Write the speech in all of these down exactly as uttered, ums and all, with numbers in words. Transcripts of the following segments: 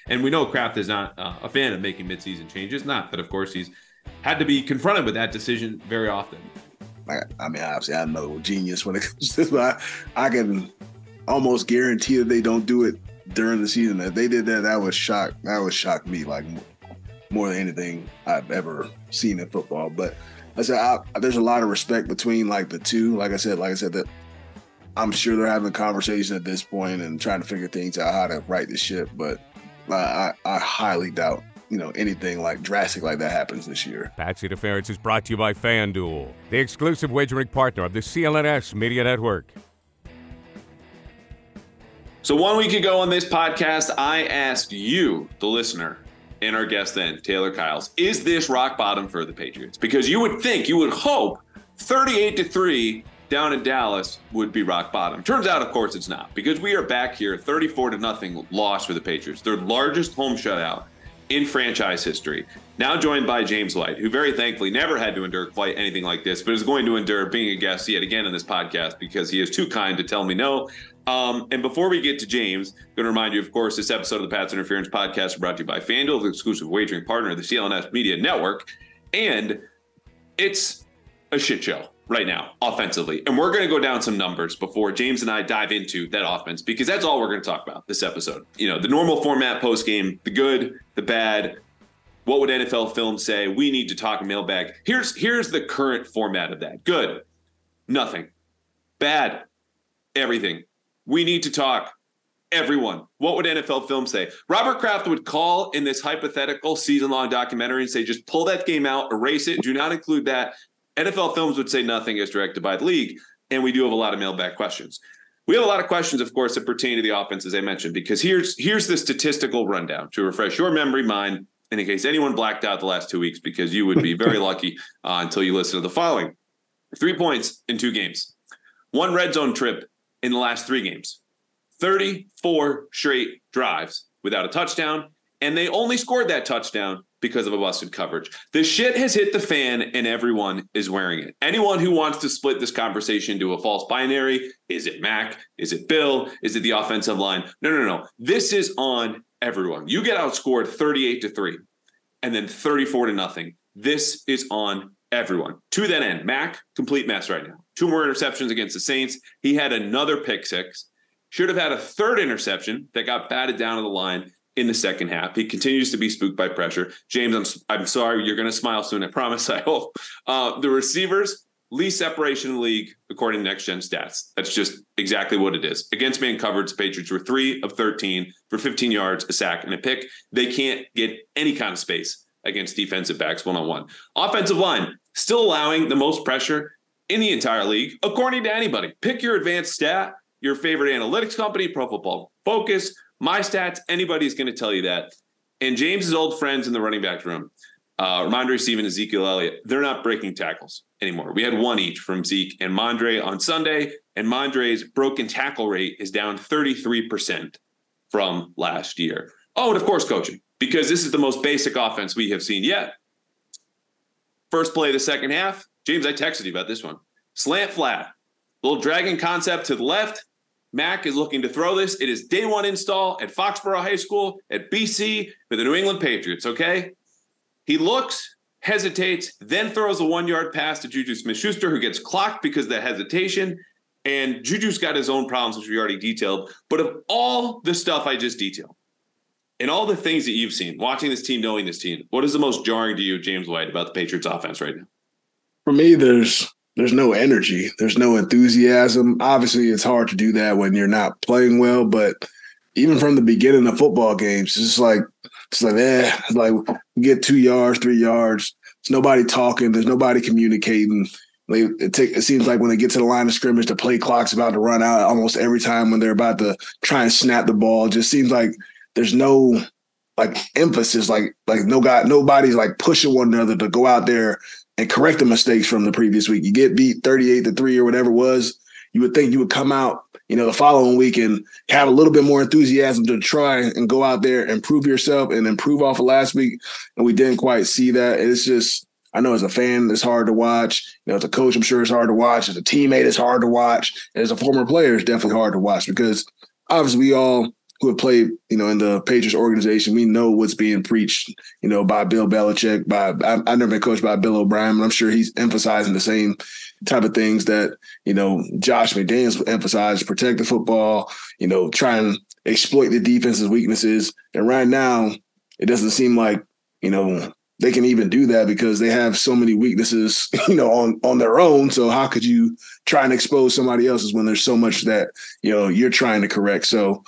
And we know Kraft is not uh, a fan of making midseason changes. Not that, of course, he's had to be confronted with that decision very often. I, I mean, obviously, I'm no genius when it comes to this, but I, I can almost guarantee that they don't do it during the season. If they did that, that would shock. That would shock me like more than anything I've ever seen in football. But I said, I, there's a lot of respect between like the two. Like I said, like I said, that I'm sure they're having a conversation at this point and trying to figure things out how to right the ship. But I, I, I highly doubt, you know, anything like drastic like that happens this year. Patsy Interference is brought to you by FanDuel, the exclusive wagering partner of the C L N S Media Network. So one week ago on this podcast, I asked you, the listener, and our guest then, Taylor Kyles, is this rock bottom for the Patriots? Because you would think, you would hope thirty-eight to three down in Dallas would be rock bottom. Turns out, of course, it's not, because we are back here thirty-four to nothing loss for the Patriots, their largest home shutout in franchise history. Now joined by James White, who very thankfully never had to endure quite anything like this, but is going to endure being a guest yet again in this podcast because he is too kind to tell me no. Um, and before we get to James, I'm going to remind you, of course, this episode of the Pats Interference Podcast is brought to you by FanDuel, the exclusive wagering partner of the C L N S Media Network. And it's a shit show right now, offensively. And we're going to go down some numbers before James and I dive into that offense, because that's all we're going to talk about this episode. You know, the normal format post-game, the good, the bad, what would N F L film say? We need to talk mailbag. Here's, here's the current format of that. Good, nothing. Bad, everything. We need to talk. Everyone. What would N F L film say? Robert Kraft would call in this hypothetical season-long documentary and say, just pull that game out, erase it, do not include that. N F L Films would say nothing as directed by the league, and we do have a lot of mailbag questions. We have a lot of questions, of course, that pertain to the offense, as I mentioned, because here's here's the statistical rundown to refresh your memory, mine, and in case anyone blacked out the last two weeks, because you would be very lucky uh, until you listen to the following. Three points in two games. One red zone trip in the last three games. thirty-four straight drives without a touchdown, and they only scored that touchdown because of a busted coverage. The shit has hit the fan, and everyone is wearing it. Anyone who wants to split this conversation into a false binary, is it Mac? Is it Bill? Is it the offensive line? No, no, no. This is on everyone. You get outscored thirty-eight to three, and then thirty-four to nothing. This is on everyone. To that end, Mac, complete mess right now. Two more interceptions against the Saints. He had another pick six. Should have had a third interception that got batted down to the line in the second half. He continues to be spooked by pressure. James, I'm, I'm sorry. You're going to smile soon. I promise. I hope. Uh, the receivers, least separation in the league, according to Next Gen Stats. That's just exactly what it is. Against man coverage, the Patriots were three of thirteen for fifteen yards, a sack, and a pick. They can't get any kind of space against defensive backs one-on-one. Offensive line, still allowing the most pressure in the entire league, according to anybody. Pick your advanced stat, your favorite analytics company, Pro Football Focus, My Stats, anybody's going to tell you that. And James's old friends in the running back room, uh, Ramondre Stevenson, Ezekiel Elliott, they're not breaking tackles anymore. We had one each from Zeke and Mondre on Sunday, and Mondre's broken tackle rate is down thirty-three percent from last year. Oh, and of course, coaching, because this is the most basic offense we have seen yet. First play of the second half, James, I texted you about this one. Slant flat, little dragging concept to the left. Mac is looking to throw this. It is day one install at Foxborough High School at B C for the New England Patriots, okay? He looks, hesitates, then throws a one-yard pass to Juju Smith-Schuster, who gets clocked because of that hesitation. And Juju's got his own problems, which we already detailed. But of all the stuff I just detailed, and all the things that you've seen, watching this team, knowing this team, what is the most jarring to you, James White, about the Patriots offense right now? For me, there's there's no energy. There's no enthusiasm. Obviously, it's hard to do that when you're not playing well, but even from the beginning of football games, it's just like, it's like, eh, it's like we get two yards, three yards. There's nobody talking. There's nobody communicating. They, it, take, it seems like when they get to the line of scrimmage, the play clock's about to run out almost every time when they're about to try and snap the ball. It just seems like there's no like emphasis, like like no guy, nobody's like pushing one another to go out there and correct the mistakes from the previous week. You get beat thirty-eight to three or whatever it was. You would think you would come out, you know, the following week and have a little bit more enthusiasm to try and go out there and prove yourself and improve off of last week. And we didn't quite see that. It's just, I know as a fan, it's hard to watch. You know, as a coach, I'm sure it's hard to watch. As a teammate, it's hard to watch. And as a former player, it's definitely hard to watch because obviously we all who have played, you know, in the Patriots organization, we know what's being preached, you know, by Bill Belichick. By I, I've never been coached by Bill O'Brien, but I'm sure he's emphasizing the same type of things that, you know, Josh McDaniels emphasized: protect the football, you know, try and exploit the defense's weaknesses. And right now, it doesn't seem like, you know, they can even do that because they have so many weaknesses, you know, on, on their own. So how could you try and expose somebody else's when there's so much that, you know, you're trying to correct? So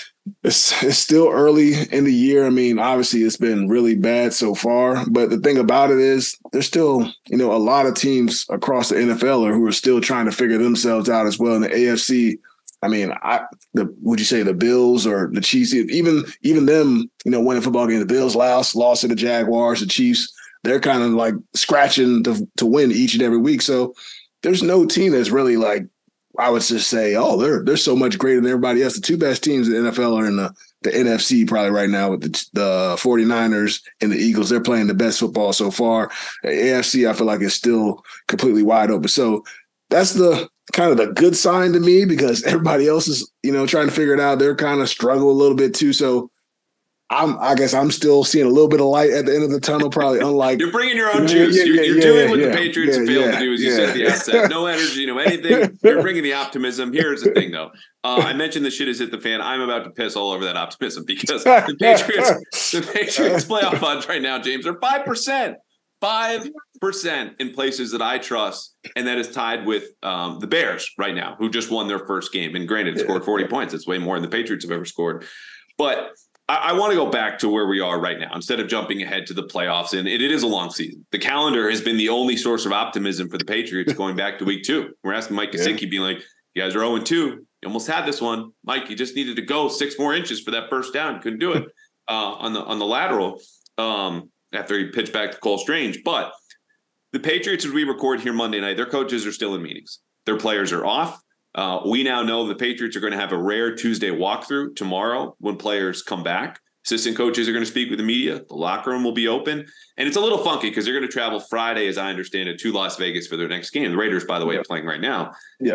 it's, it's still early in the year. I mean, obviously it's been really bad so far, but the thing about it is there's still, you know, a lot of teams across the N F L who are still trying to figure themselves out as well. In the A F C, I mean, I the would you say the Bills or the Chiefs, even even them, you know, winning football game, the Bills lost, lost to the Jaguars, the Chiefs, they're kind of like scratching to, to win each and every week. So there's no team that's really like, I would just say, oh, they're they're so much greater than everybody else. The two best teams in the N F L are in the, the N F C probably right now with the, the 49ers and the Eagles. They're playing the best football so far. The A F C, I feel like, is still completely wide open. So that's the kind of the good sign to me, because everybody else is, you know, trying to figure it out. They're kind of struggle a little bit too. So I'm, I guess I'm still seeing a little bit of light at the end of the tunnel, probably unlike. You're bringing your own Yeah, juice. yeah, you're yeah, you're yeah, doing what yeah, the Patriots yeah, failed yeah, to do, as you yeah. said at the outset. No energy, no anything. You're bringing the optimism. Here's the thing, though. Uh, I mentioned the shit has hit the fan. I'm about to piss all over that optimism because the Patriots, the Patriots playoff odds right now, James, are five percent. five percent in places that I trust, and that is tied with um, the Bears right now, who just won their first game. And granted, it scored forty points. It's way more than the Patriots have ever scored. But I, I want to go back to where we are right now instead of jumping ahead to the playoffs. And it, it is a long season. The calendar has been the only source of optimism for the Patriots going back to week two. We're asking Mike Gesicki, yeah. being like, you guys are oh and two. You almost had this one. Mike, you just needed to go six more inches for that first down. Couldn't do it uh, on the on the lateral. Um, after he pitched back to Cole Strange. But the Patriots, as we record here Monday night, their coaches are still in meetings. Their players are off. Uh, we now know the Patriots are going to have a rare Tuesday walkthrough tomorrow when players come back. Assistant coaches are going to speak with the media. The locker room will be open. And it's a little funky because they're going to travel Friday, as I understand it, to Las Vegas for their next game. The Raiders, by the way, are playing right now. Yeah.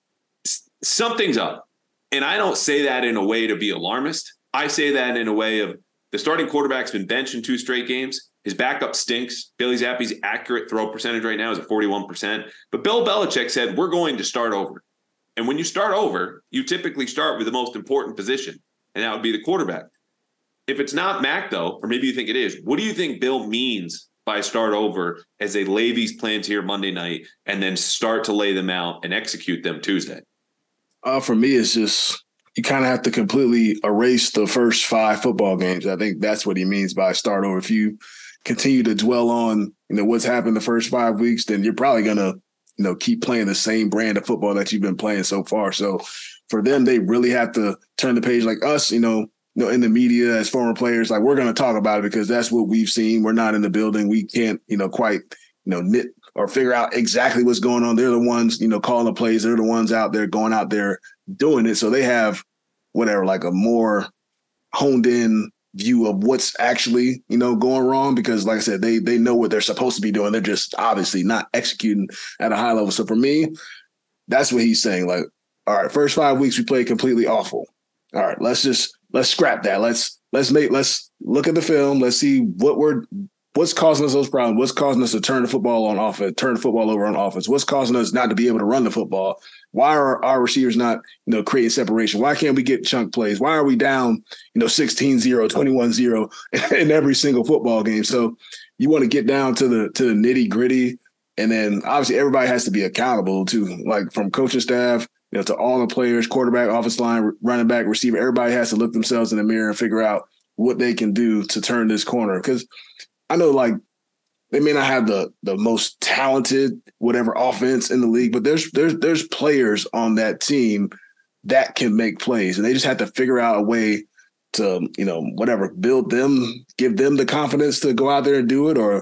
Something's up. And I don't say that in a way to be alarmist. I say that in a way of, the starting quarterback's been benched in two straight games. His backup stinks. Bailey Zappi's accurate throw percentage right now is at forty-one percent. But Bill Belichick said, we're going to start over. And when you start over, you typically start with the most important position, and that would be the quarterback. If it's not Mac, though, or maybe you think it is, what do you think Bill means by start over as they lay these plans here Monday night and then start to lay them out and execute them Tuesday? Uh, for me, it's just – you kind of have to completely erase the first five football games. I think that's what he means by start over. If you continue to dwell on, you know, what's happened the first five weeks, then you're probably going to, you know, keep playing the same brand of football that you've been playing so far. So for them, they really have to turn the page. Like us, you know, you know, in the media as former players, like we're going to talk about it because that's what we've seen. We're not in the building. We can't, you know, quite, you know, knit or figure out exactly what's going on. They're the ones, you know, calling the plays. They're the ones out there going out there doing it. So they have whatever, like a more honed in view of what's actually, you know, going wrong, because like I said, they they know what they're supposed to be doing. They're just obviously not executing at a high level. So for me, that's what he's saying. Like, all right, first five weeks we played completely awful. All right, let's just let's scrap that. Let's let's make let's look at the film. Let's see what we're what's causing us those problems. What's causing us to turn the football on offense, turn the football over on offense? What's causing us not to be able to run the football? Why are our receivers not, you know, creating separation? Why can't we get chunk plays? Why are we down, you know, sixteen zero, twenty-one zero in every single football game? So you want to get down to the to the nitty gritty, and then obviously everybody has to be accountable to, like, from coaching staff, you know, to all the players, quarterback, offensive line, running back, receiver. Everybody has to look themselves in the mirror and figure out what they can do to turn this corner. Because I know, like, they may not have the the most talented whatever offense in the league, but there's there's there's players on that team that can make plays, and they just have to figure out a way to, you know, whatever, build them, give them the confidence to go out there and do it, or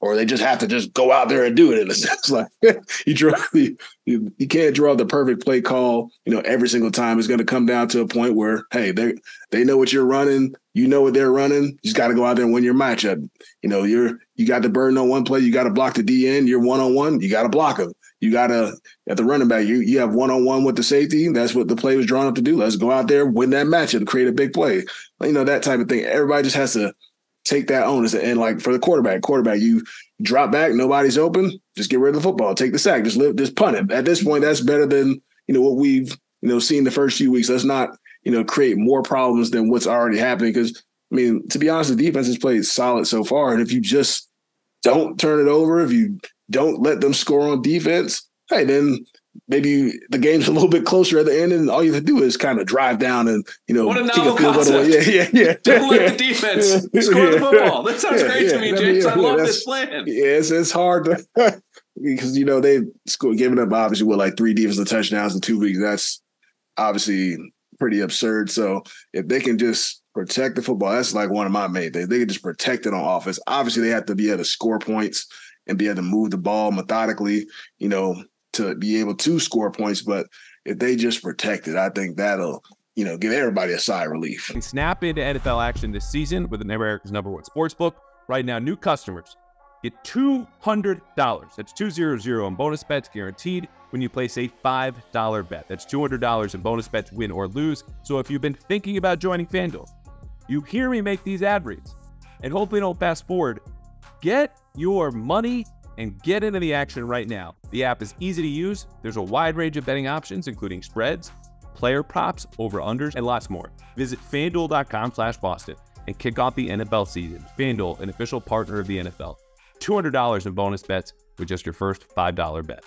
or they just have to just go out there and do it in a sense. Like you draw, you, you can't draw the perfect play call, you know, every single time. It's going to come down to a point where, hey, they they know what you're running, you know what they're running. You just got to go out there and win your matchup. You know, you're you got the burden on one play, you got to block the D N. You're one on one, you got to block them. You got to at the running back, you you have one on one with the safety. That's what the play was drawn up to do. Let's go out there, win that matchup, create a big play. You know, that type of thing. Everybody just has to take that onus. And like for the quarterback, quarterback, you drop back, nobody's open, just get rid of the football, take the sack, just live, just punt it. At this point, that's better than, you know, what we've, you know, seen the first few weeks. Let's not, you know, create more problems than what's already happening. Because, I mean, to be honest, the defense has played solid so far. And if you just don't turn it over, if you don't let them score on defense, hey, then maybe the game's a little bit closer at the end, and all you have to do is kind of drive down and, you know, what a kick novel a field goal concept. away. Yeah, yeah, yeah. Don't let the defense score yeah. the football. That sounds yeah, great yeah. to me, I James. mean, I yeah, love yeah, this plan. Yeah, it's, it's hard to because, you know, they scored, giving up obviously what, like three defensive touchdowns in two weeks. That's obviously pretty absurd. So if they can just protect the football, that's like one of my main things. They can just protect it on offense. Obviously, they have to be able to score points and be able to move the ball methodically, you know, to be able to score points. But if they just protect it, I think that'll, you know, give everybody a sigh of relief. And snap into N F L action this season with America's number one sportsbook. Right now, new customers get two hundred dollars. That's two hundred in bonus bets guaranteed when you place a five dollar bet. That's two hundred dollars in bonus bets, win or lose. So if you've been thinking about joining FanDuel, you hear me make these ad reads, and hopefully don't fast forward. Get your money and get into the action right now. The app is easy to use. There's a wide range of betting options, including spreads, player props, over-unders, and lots more. Visit FanDuel.com slash Boston and kick off the N F L season. FanDuel, an official partner of the N F L. two hundred dollars in bonus bets with just your first five dollar bet.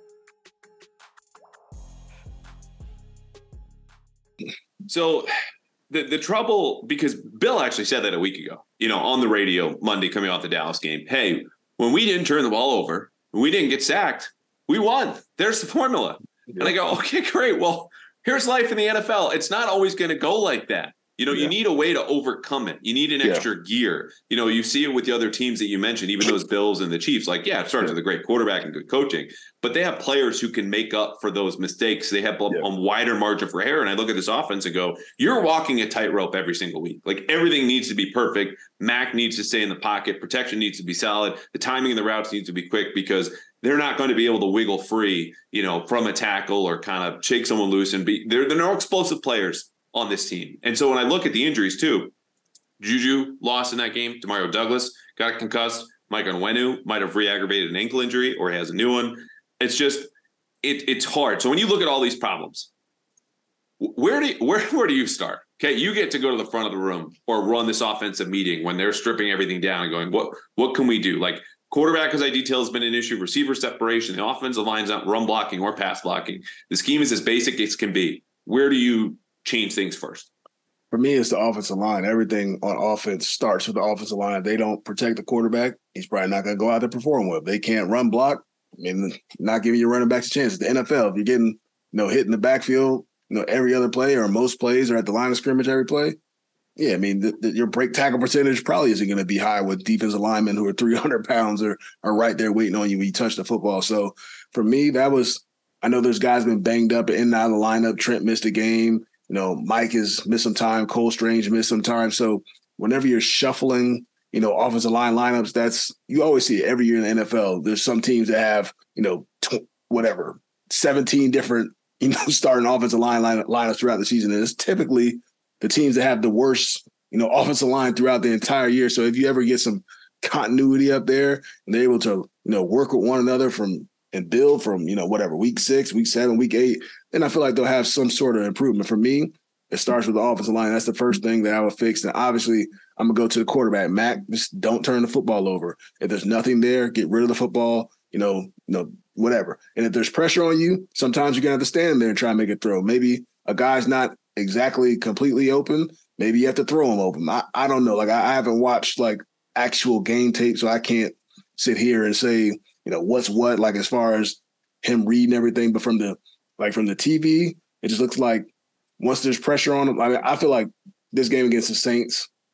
So the, the trouble, because Bill actually said that a week ago, you know, on the radio Monday coming off the Dallas game. Hey, when we didn't turn the ball over, when we didn't get sacked, we won. There's the formula. Yeah. And I go, okay, great. Well, here's life in the N F L. It's not always going to go like that. You know, yeah. you need a way to overcome it. You need an extra yeah. gear. You know, you see it with the other teams that you mentioned, even those Bills and the Chiefs. Like, yeah, it starts yeah. with a great quarterback and good coaching, but they have players who can make up for those mistakes. They have a, yeah. a wider margin for error. And I look at this offense and go, you're walking a tightrope every single week. Like, everything needs to be perfect. Mac needs to stay in the pocket. Protection needs to be solid. The timing of the routes needs to be quick, because they're not going to be able to wiggle free, you know, from a tackle or kind of shake someone loose and be, they're, they're no explosive players on this team. And so when I look at the injuries too, Juju lost in that game. Demario Douglas got concussed. Mike Onwenu might have re-aggravated an ankle injury, or he has a new one. It's just, it, it's hard. So when you look at all these problems, where do you, where, where do you start? Okay, you get to go to the front of the room or run this offensive meeting when they're stripping everything down and going, what, what can we do? Like, quarterback, as I detail, has been an issue. Receiver separation, the offensive line's not run blocking or pass blocking. The scheme is as basic as can be. Where do you change things first? For me, it's the offensive line. Everything on offense starts with the offensive line. If they don't protect the quarterback, he's probably not going to go out there and perform well. If they can't run block, I mean, not giving your running backs a chance. It's the N F L. If you're getting, you know, hit in the backfield, you know, every other play or most plays are at the line of scrimmage every play, yeah, I mean, the, the, your break tackle percentage probably isn't going to be high with defensive linemen who are three hundred pounds or are right there waiting on you when you touch the football. So for me, that was, I know there's guys been banged up in and out of the lineup. Trent missed a game. You know, Mike has missed some time. Cole Strange missed some time. So whenever you're shuffling, you know, offensive line lineups, that's, you always see it every year in the N F L. There's some teams that have, you know, tw- whatever, seventeen different, you know, starting offensive line, line lineups throughout the season. And it's typically the teams that have the worst, you know, offensive line throughout the entire year. So if you ever get some continuity up there and they're able to, you know, work with one another from and build from, you know, whatever, week six, week seven, week eight, then I feel like they'll have some sort of improvement. For me, it starts with the offensive line. That's the first thing that I would fix. And obviously, I'm going to go to the quarterback. Mac, just don't turn the football over. If there's nothing there, get rid of the football, you know, you know, whatever. And if there's pressure on you, sometimes you're going to have to stand there and try and make a throw. Maybe a guy's not exactly completely open. Maybe you have to throw him open. I, I don't know. Like, I, I haven't watched, like, actual game tape, so I can't sit here and say, you know, what's what, like, as far as him reading everything. But from the, like, from the T V, it just looks like once there's pressure on him, I mean, I feel like this game against the Saints,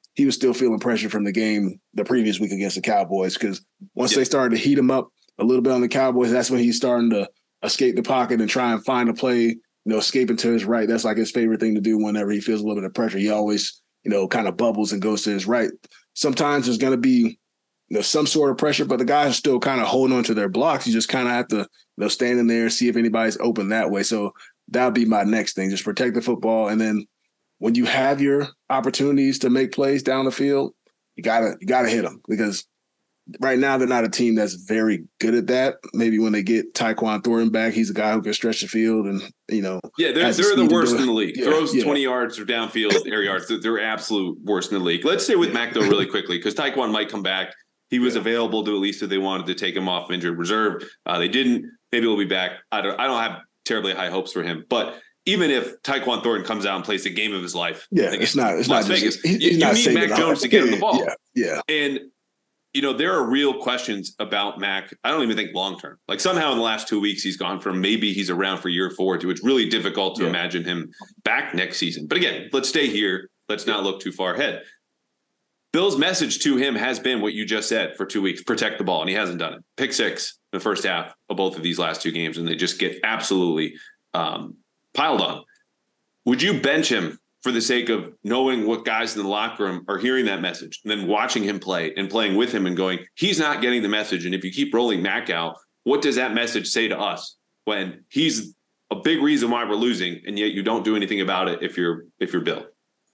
he was still feeling pressure from the game the previous week against the Cowboys, because once yeah. they started to heat him up a little bit on the Cowboys, that's when he's starting to escape the pocket and try and find a play, you know, escaping to his right. That's like his favorite thing to do whenever he feels a little bit of pressure. He always, you know, kind of bubbles and goes to his right. Sometimes there's going to be, you know, some sort of pressure, but the guys are still kind of holding on to their blocks. You just kind of have to, you know, stand in there, see if anybody's open that way. So that would be my next thing. Just protect the football. And then when you have your opportunities to make plays down the field, you gotta, you gotta hit them, because right now they're not a team that's very good at that. Maybe when they get Tyquan Thornton back, he's a guy who can stretch the field and, you know. Yeah, they're, they're the worst in the league. Yeah, Throws yeah. twenty yards or downfield air yards. They're, they're absolute worst in the league. Let's stay with Mac, though, really quickly, because Tyquan might come back. He was yeah. available to at least if they wanted to take him off injured reserve. Uh, they didn't. Maybe he'll be back. I don't, I don't have terribly high hopes for him. But even if Tyquan Thornton comes out and plays the game of his life, yeah, it's not. It's Las not Vegas. Just, he's you not you need Mac Jones to get him the ball. Yeah, yeah. And you know, there are real questions about Mac. I don't even think long-term. Like somehow in the last two weeks, he's gone from maybe he's around for year four to it's really difficult to yeah. imagine him back next season. But again, let's stay here. Let's not look too far ahead. Bill's message to him has been what you just said for two weeks, protect the ball. And he hasn't done it. Pick six in the first half of both of these last two games. And they just get absolutely um, piled on. Would you bench him for the sake of knowing what guys in the locker room are hearing that message and then watching him play and playing with him and going, he's not getting the message. And if you keep rolling Mac out, what does that message say to us when he's a big reason why we're losing and yet you don't do anything about it if you're if you're Bill?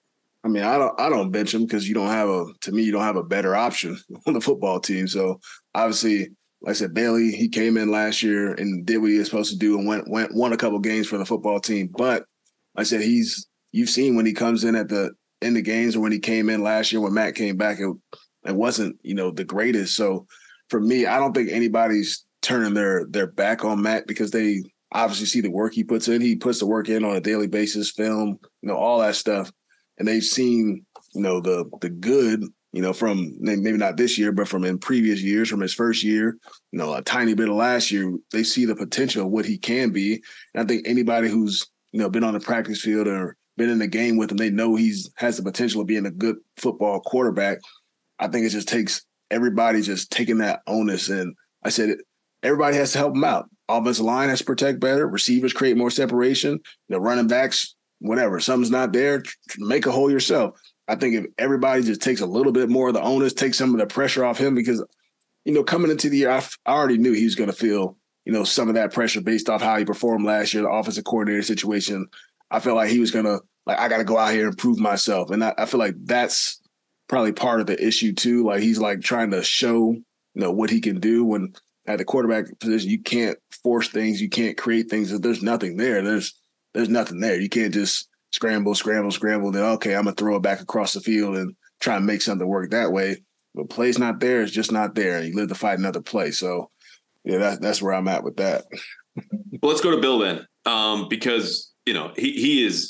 I mean, I don't I don't bench him because you don't have a to me, you don't have a better option on the football team. So obviously, like I said, Bailey, he came in last year and did what he was supposed to do and went went won a couple games for the football team. But like I said, he's You've seen when he comes in at the end of games or when he came in last year when Matt came back, it, it wasn't, you know, the greatest. So for me, I don't think anybody's turning their their back on Matt because they obviously see the work he puts in. He puts the work in on a daily basis, film, you know, all that stuff. And they've seen, you know, the the good, you know, from maybe not this year, but from in previous years, from his first year, you know, a tiny bit of last year. They see the potential of what he can be. And I think anybody who's, you know, been on the practice field or been in the game with him, they know he's has the potential of being a good football quarterback. I think it just takes everybody just taking that onus. And I said it, everybody has to help him out. Offensive line has to protect better. Receivers create more separation. You know, running backs, whatever. Something's not there, make a hole yourself. I think if everybody just takes a little bit more of the onus, takes some of the pressure off him, because, you know, coming into the year, I, I already knew he was going to feel, you know, some of that pressure based off how he performed last year, the offensive coordinator situation. I felt like he was going to, like, I got to go out here and prove myself. And I, I feel like that's probably part of the issue too. Like, he's like trying to show, you know, what he can do when at the quarterback position, you can't force things. You can't create things. If there's nothing there, there's, there's nothing there. You can't just scramble, scramble, scramble. Then, okay, I'm going to throw it back across the field and try and make something work that way. But play's not there. It's just not there. And you live to fight another play. So yeah, that's, that's where I'm at with that. Well, let's go to Bill then. Um, because, you know, he he is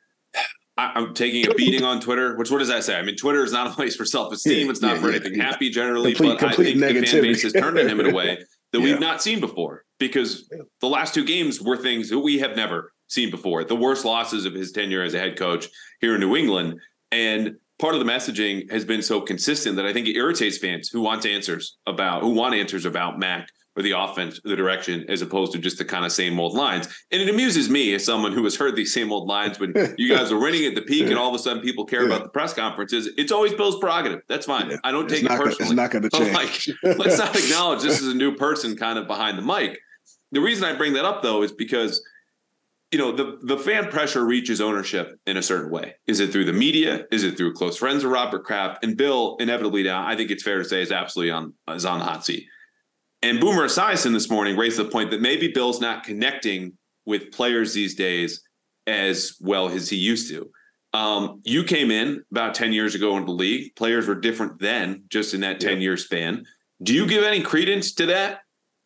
I, I'm taking a beating on Twitter, which what does that say? I mean, Twitter is not a place for self-esteem. Yeah, it's not yeah, for yeah, anything yeah. happy generally, Complete, but complete I think negativity. the fan base has turned on him in a way that yeah. we've not seen before, because the last two games were things that we have never seen before. The worst losses of his tenure as a head coach here in New England. And part of the messaging has been so consistent that I think it irritates fans who want answers about who want answers about Mac or the offense, the direction, as opposed to just the kind of same old lines. And it amuses me as someone who has heard these same old lines when you guys are winning at the peak and all of a sudden people care yeah. about the press conferences. It's always Bill's prerogative. That's fine. Yeah. I don't take it's it personally. Gonna, it's not going to change. Like, let's not acknowledge this is a new person kind of behind the mic. The reason I bring that up, though, is because, you know, the, the fan pressure reaches ownership in a certain way. Is it through the media? Is it through close friends of Robert Kraft? And Bill, inevitably now, I think it's fair to say, is absolutely on is on the hot seat. And Boomer Esiason this morning raised the point that maybe Bill's not connecting with players these days as well as he used to. Um, you came in about ten years ago into the league. Players were different then, just in that ten-year span. Do you give any credence to that?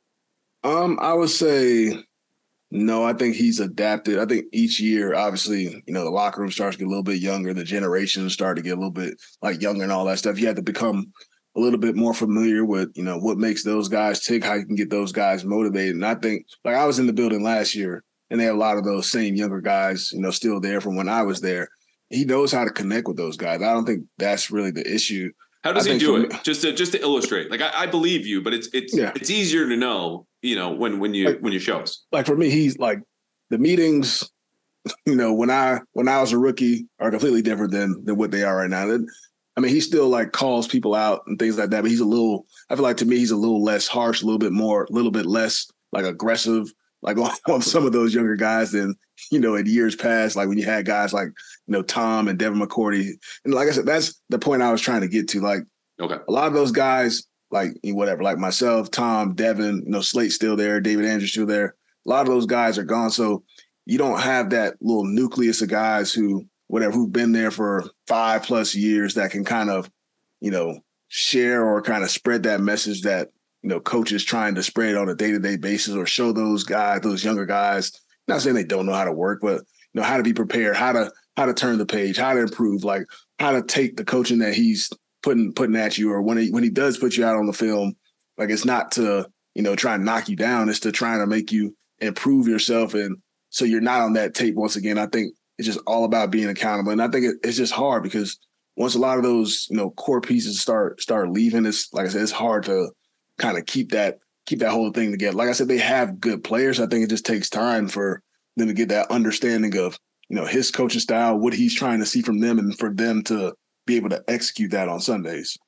Um, I would say no. I think he's adapted. I think each year, obviously, you know, the locker room starts to get a little bit younger. The generations start to get a little bit like younger and all that stuff. You have to become a little bit more familiar with, you know, what makes those guys tick, how you can get those guys motivated. And I think, like, I was in the building last year, and they had a lot of those same younger guys, you know, still there from when I was there. he knows how to connect with those guys. I don't think that's really the issue. How does I he do it? Me, just to just to illustrate. Like I, I believe you, but it's it's yeah. it's easier to know, you know, when when you like, when you show us. Like for me, he's like the meetings, you know, when I when I was a rookie are completely different than than what they are right now. I mean, he still like calls people out and things like that, but he's a little, I feel like to me, he's a little less harsh, a little bit more, a little bit less like aggressive, like on, on some of those younger guys than, you know, in years past, like when you had guys like, you know, Tom and Devin McCourty. And like I said, that's the point I was trying to get to. Like okay. a lot of those guys, like whatever, like myself, Tom, Devin, you know, Slate's still there, David Andrews still there. A lot of those guys are gone. So you don't have that little nucleus of guys who, whatever, who've been there for five plus years that can kind of, you know, share or kind of spread that message that, you know, coaches trying to spread on a day-to-day basis or show those guys, those younger guys, not saying they don't know how to work, but, you know, how to be prepared, how to, how to turn the page, how to improve, like how to take the coaching that he's putting, putting at you, or when he, when he does put you out on the film, like it's not to, you know, try and knock you down, it's to try to make you improve yourself. And so you're not on that tape once again. I think it's just all about being accountable. And I think it, it's just hard because once a lot of those, you know, core pieces start start leaving, it's like I said, it's hard to kind of keep that keep that whole thing together. Like I said, they have good players. I think it just takes time for them to get that understanding of, you know, his coaching style, what he's trying to see from them, and for them to be able to execute that on Sundays.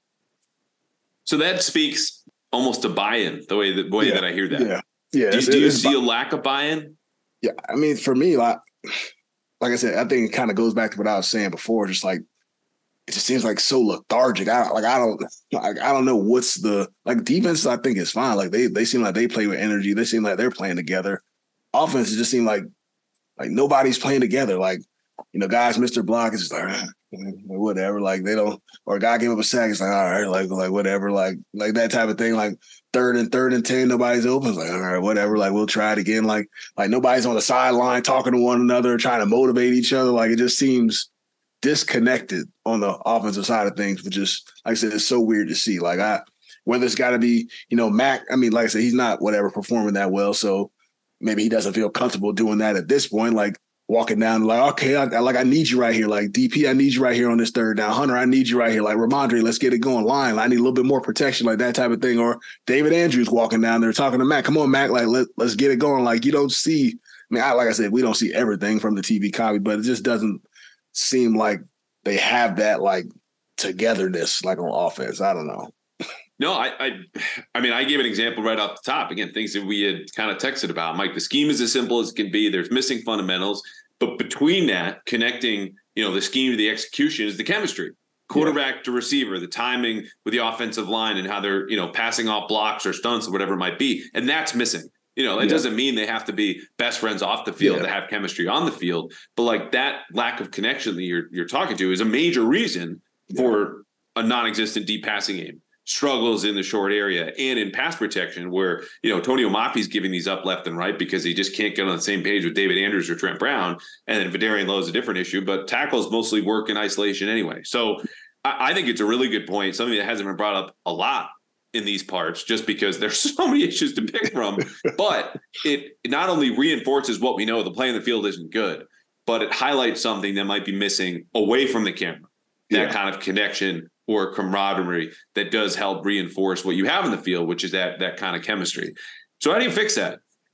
So that speaks almost to buy-in, the way that way yeah. that I hear that. Yeah. Yeah. Do, do you see a lack of buy-in? Yeah. I mean, for me, like like I said, I think it kind of goes back to what I was saying before. Just like it just seems like so lethargic. I like I don't like I don't know what's the like defense. I think is fine. Like they they seem like they play with energy. They seem like they're playing together. Offense, it just seemed like like nobody's playing together. Like, you know, guys, Mister Block is just like whatever. Like they don't, or a guy gave up a sack. It's like all right, like like whatever. Like like that type of thing. Like third and third and ten, nobody's open. It's like all right, whatever. Like we'll try it again. Like like nobody's on the sideline talking to one another, trying to motivate each other. Like it just seems disconnected on the offensive side of things, which is, like I said, it's so weird to see. Like I, whether it's got to be, you know, Mac. I mean, like I said, he's not whatever performing that well, so maybe he doesn't feel comfortable doing that at this point. Like walking down, like okay, I, I like I need you right here. Like D P, I need you right here on this third down. Hunter, I need you right here. Like Ramondre, let's get it going. Line, I need a little bit more protection, like that type of thing. Or David Andrews walking down there talking to Mac. Come on, Mac, like let let's get it going. Like you don't see. I mean, I, like I said, we don't see everything from the T V copy, but it just doesn't seem like they have that like togetherness like on offense. I don't know. No, I, I, I mean, I gave an example right off the top. Again, things that we had kind of texted about. Mike, the scheme is as simple as it can be. There's missing fundamentals, but between that, connecting, you know, the scheme to the execution is the chemistry. Quarterback yeah. to receiver, the timing with the offensive line, and how they're, you know, passing off blocks or stunts or whatever it might be, and that's missing. You know, it yeah. doesn't mean they have to be best friends off the field yeah. to have chemistry on the field, but like that lack of connection that you're you're talking to is a major reason yeah. for a non-existent deep passing game. Struggles in the short area and in pass protection, where, you know, Tonio Mafi's giving these up left and right because he just can't get on the same page with David Andrews or Trent Brown. And then Vidarian Lowe is a different issue, but tackles mostly work in isolation anyway. So I, I think it's a really good point, something that hasn't been brought up a lot in these parts, just because there's so many issues to pick from. But it not only reinforces what we know, the play in the field isn't good, but it highlights something that might be missing away from the camera, that yeah. kind of connection or camaraderie that does help reinforce what you have in the field, which is that that kind of chemistry. So how do you fix that?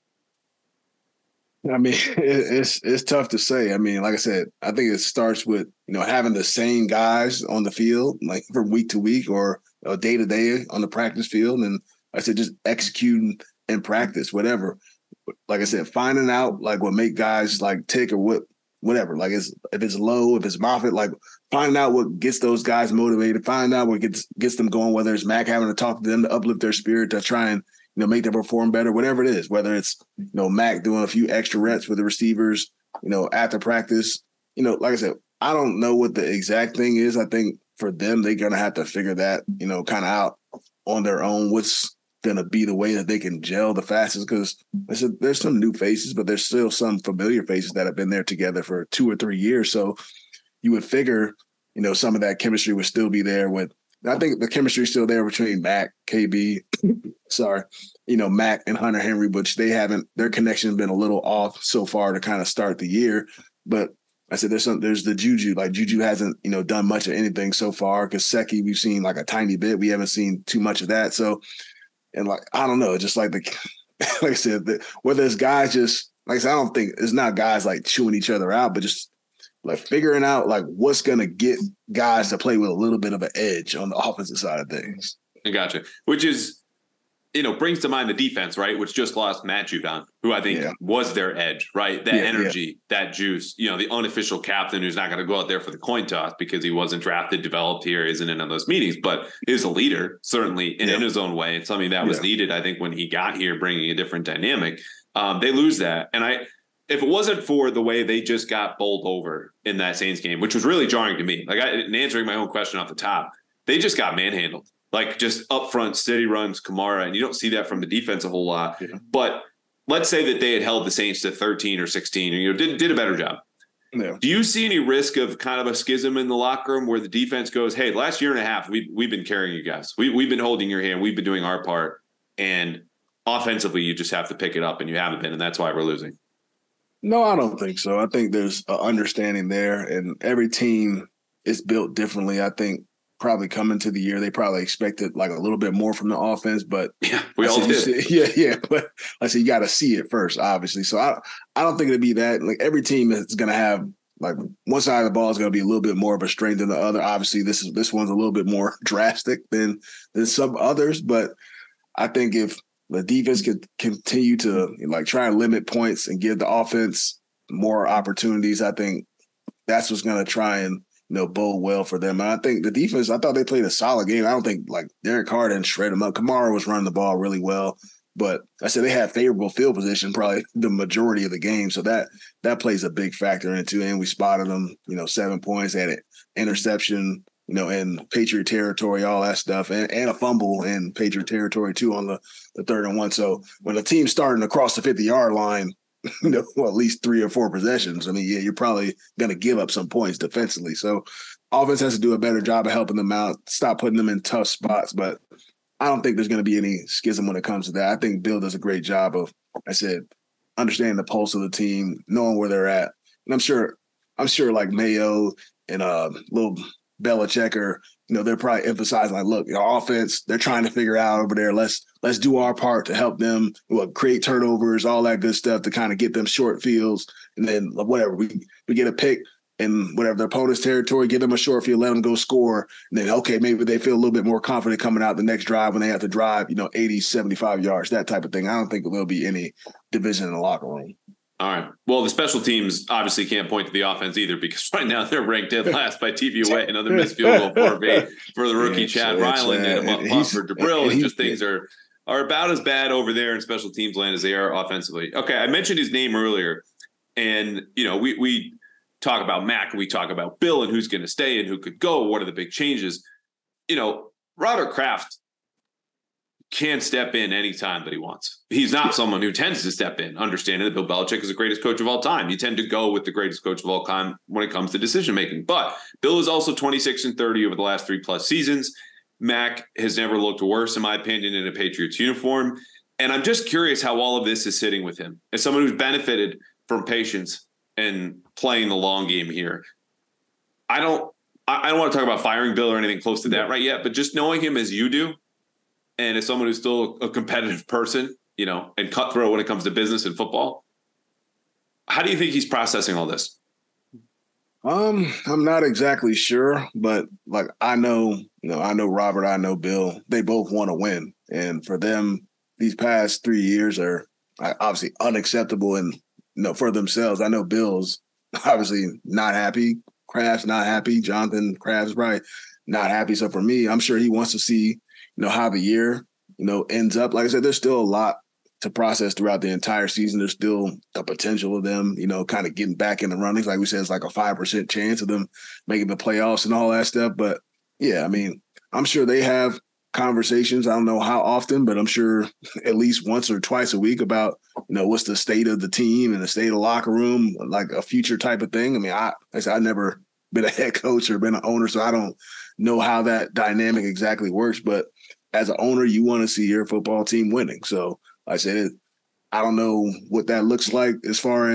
I mean, it's it's tough to say. I mean, like I said, I think it starts with, you know, having the same guys on the field, like from week to week or uh, day to day on the practice field. And like I said, just executing in practice, whatever. Like I said, finding out like what make guys like tick or what, whatever. Like it's, if it's Low, if it's Moffitt, like finding out what gets those guys motivated, find out what gets gets them going, whether it's Mac having to talk to them to uplift their spirit, to try and, you know, make them perform better, whatever it is, whether it's, you know, Mac doing a few extra reps with the receivers, you know, after practice. You know, like I said, I don't know what the exact thing is. I think for them, they're going to have to figure that, you know, kind of out on their own. What's going to be the way that they can gel the fastest? Because there's some new faces, but there's still some familiar faces that have been there together for two or three years. So you would figure, you know, some of that chemistry would still be there with, I think the chemistry is still there between Mac, K B, sorry, you know, Mac and Hunter Henry, but they haven't, their connection has been a little off so far to kind of start the year. But I said there's some there's the Juju. Like Juju hasn't, you know, done much of anything so far. Gesicki, we've seen like a tiny bit. We haven't seen too much of that. So, and like I don't know, just like the like I said, the, whether it's guys just like I said, I don't think it's not guys like chewing each other out, but just like figuring out like what's gonna get guys to play with a little bit of an edge on the offensive side of things. I gotcha. Which is, you know, brings to mind the defense, right? Which just lost Matt Judon, who I think yeah. was their edge, right? That yeah, energy, yeah. that juice, you know, the unofficial captain who's not going to go out there for the coin toss because he wasn't drafted, developed here, isn't in on those meetings, but is a leader, certainly, and yeah. in his own way. It's something that was yeah. needed, I think, when he got here, bringing a different dynamic. Um, they lose that. And I, if it wasn't for the way they just got bowled over in that Saints game, which was really jarring to me, like I, in answering my own question off the top, they just got manhandled. Like just up front, steady runs, Kamara, and you don't see that from the defense a whole lot. Yeah. But let's say that they had held the Saints to thirteen or sixteen, and you know did did a better job. Yeah. Do you see any risk of kind of a schism in the locker room where the defense goes, "Hey, last year and a half, we we've been carrying you guys. We we've been holding your hand. We've been doing our part, and offensively, you just have to pick it up, and you haven't been, and that's why we're losing." No, I don't think so. I think there's an understanding there, and every team is built differently. I think. Probably coming to the year, they probably expected like a little bit more from the offense, but yeah, we all did. See, yeah, yeah. But I said you got to see it first, obviously. So I, I don't think it'd be that. Like every team is going to have like one side of the ball is going to be a little bit more of a strength than the other. Obviously, this is this one's a little bit more drastic than than some others, but I think if the defense could continue to like try and limit points and give the offense more opportunities, I think that's what's going to try and. You know, bode well for them. And I think the defense, I thought they played a solid game. I don't think like Derek Carr didn't shred them up. Kamara was running the ball really well, but I said they had favorable field position probably the majority of the game. So that that plays a big factor into it. And we spotted them, you know, seven points, had an interception, you know, in Patriot territory, all that stuff, and, and a fumble in Patriot territory too on the, the third and one. So when the team's starting to cross the fifty-yard line, you know, well, at least three or four possessions. I mean, yeah, you're probably going to give up some points defensively. So offense has to do a better job of helping them out, stop putting them in tough spots. But I don't think there's going to be any schism when it comes to that. I think Bill does a great job of, I said, understanding the pulse of the team, knowing where they're at. And I'm sure, I'm sure like Mayo and uh, little Belichick are, you know, they're probably emphasizing like, look, our offense, they're trying to figure out over there. Let's let's do our part to help them well, create turnovers, all that good stuff to kind of get them short fields. And then whatever, we we get a pick in whatever their opponent's territory, give them a short field, let them go score. And then, okay, maybe they feel a little bit more confident coming out the next drive when they have to drive, you know, eighty, seventy-five yards, that type of thing. I don't think there'll be any division in the locker room. All right. Well, the special teams obviously can't point to the offense either because right now they're ranked dead last by T V away. Another missed field goal for eight for the rookie yeah, Chad Ryland and a muff punt for Jabril. And, and just things are are about as bad over there in special teams land as they are offensively. Okay, I mentioned his name earlier, and you know we we talk about Mac, we talk about Bill and who's going to stay and who could go. What are the big changes? You know, Robert Kraft can step in anytime that he wants. He's not someone who tends to step in, understanding that Bill Belichick is the greatest coach of all time. You tend to go with the greatest coach of all time when it comes to decision making. But Bill is also twenty-six and thirty over the last three plus seasons. Mac has never looked worse, in my opinion, in a Patriots uniform. And I'm just curious how all of this is sitting with him. As someone who's benefited from patience and playing the long game here, I don't I don't want to talk about firing Bill or anything close to that right yet, but just knowing him as you do, and as someone who's still a competitive person, you know, and cutthroat when it comes to business and football, how do you think he's processing all this? Um, I'm not exactly sure, but like I know, you know, I know Robert, I know Bill. They both want to win, and for them, these past three years are obviously unacceptable, and you know, for themselves. I know Bill's obviously not happy. Kraft's not happy. Jonathan Kraft's probably not happy. So for me, I'm sure he wants to see, you know, how the year, you know, ends up. Like I said, there's still a lot to process throughout the entire season. There's still the potential of them, you know, kind of getting back in the runnings. Like we said, it's like a five percent chance of them making the playoffs and all that stuff. But yeah, I mean, I'm sure they have conversations. I don't know how often, but I'm sure at least once or twice a week about, you know, what's the state of the team and the state of the locker room, like a future type of thing. I mean, I, like I said, I've never been a head coach or been an owner, so I don't know how that dynamic exactly works. But as an owner, you want to see your football team winning. So like I said, I don't know what that looks like as far as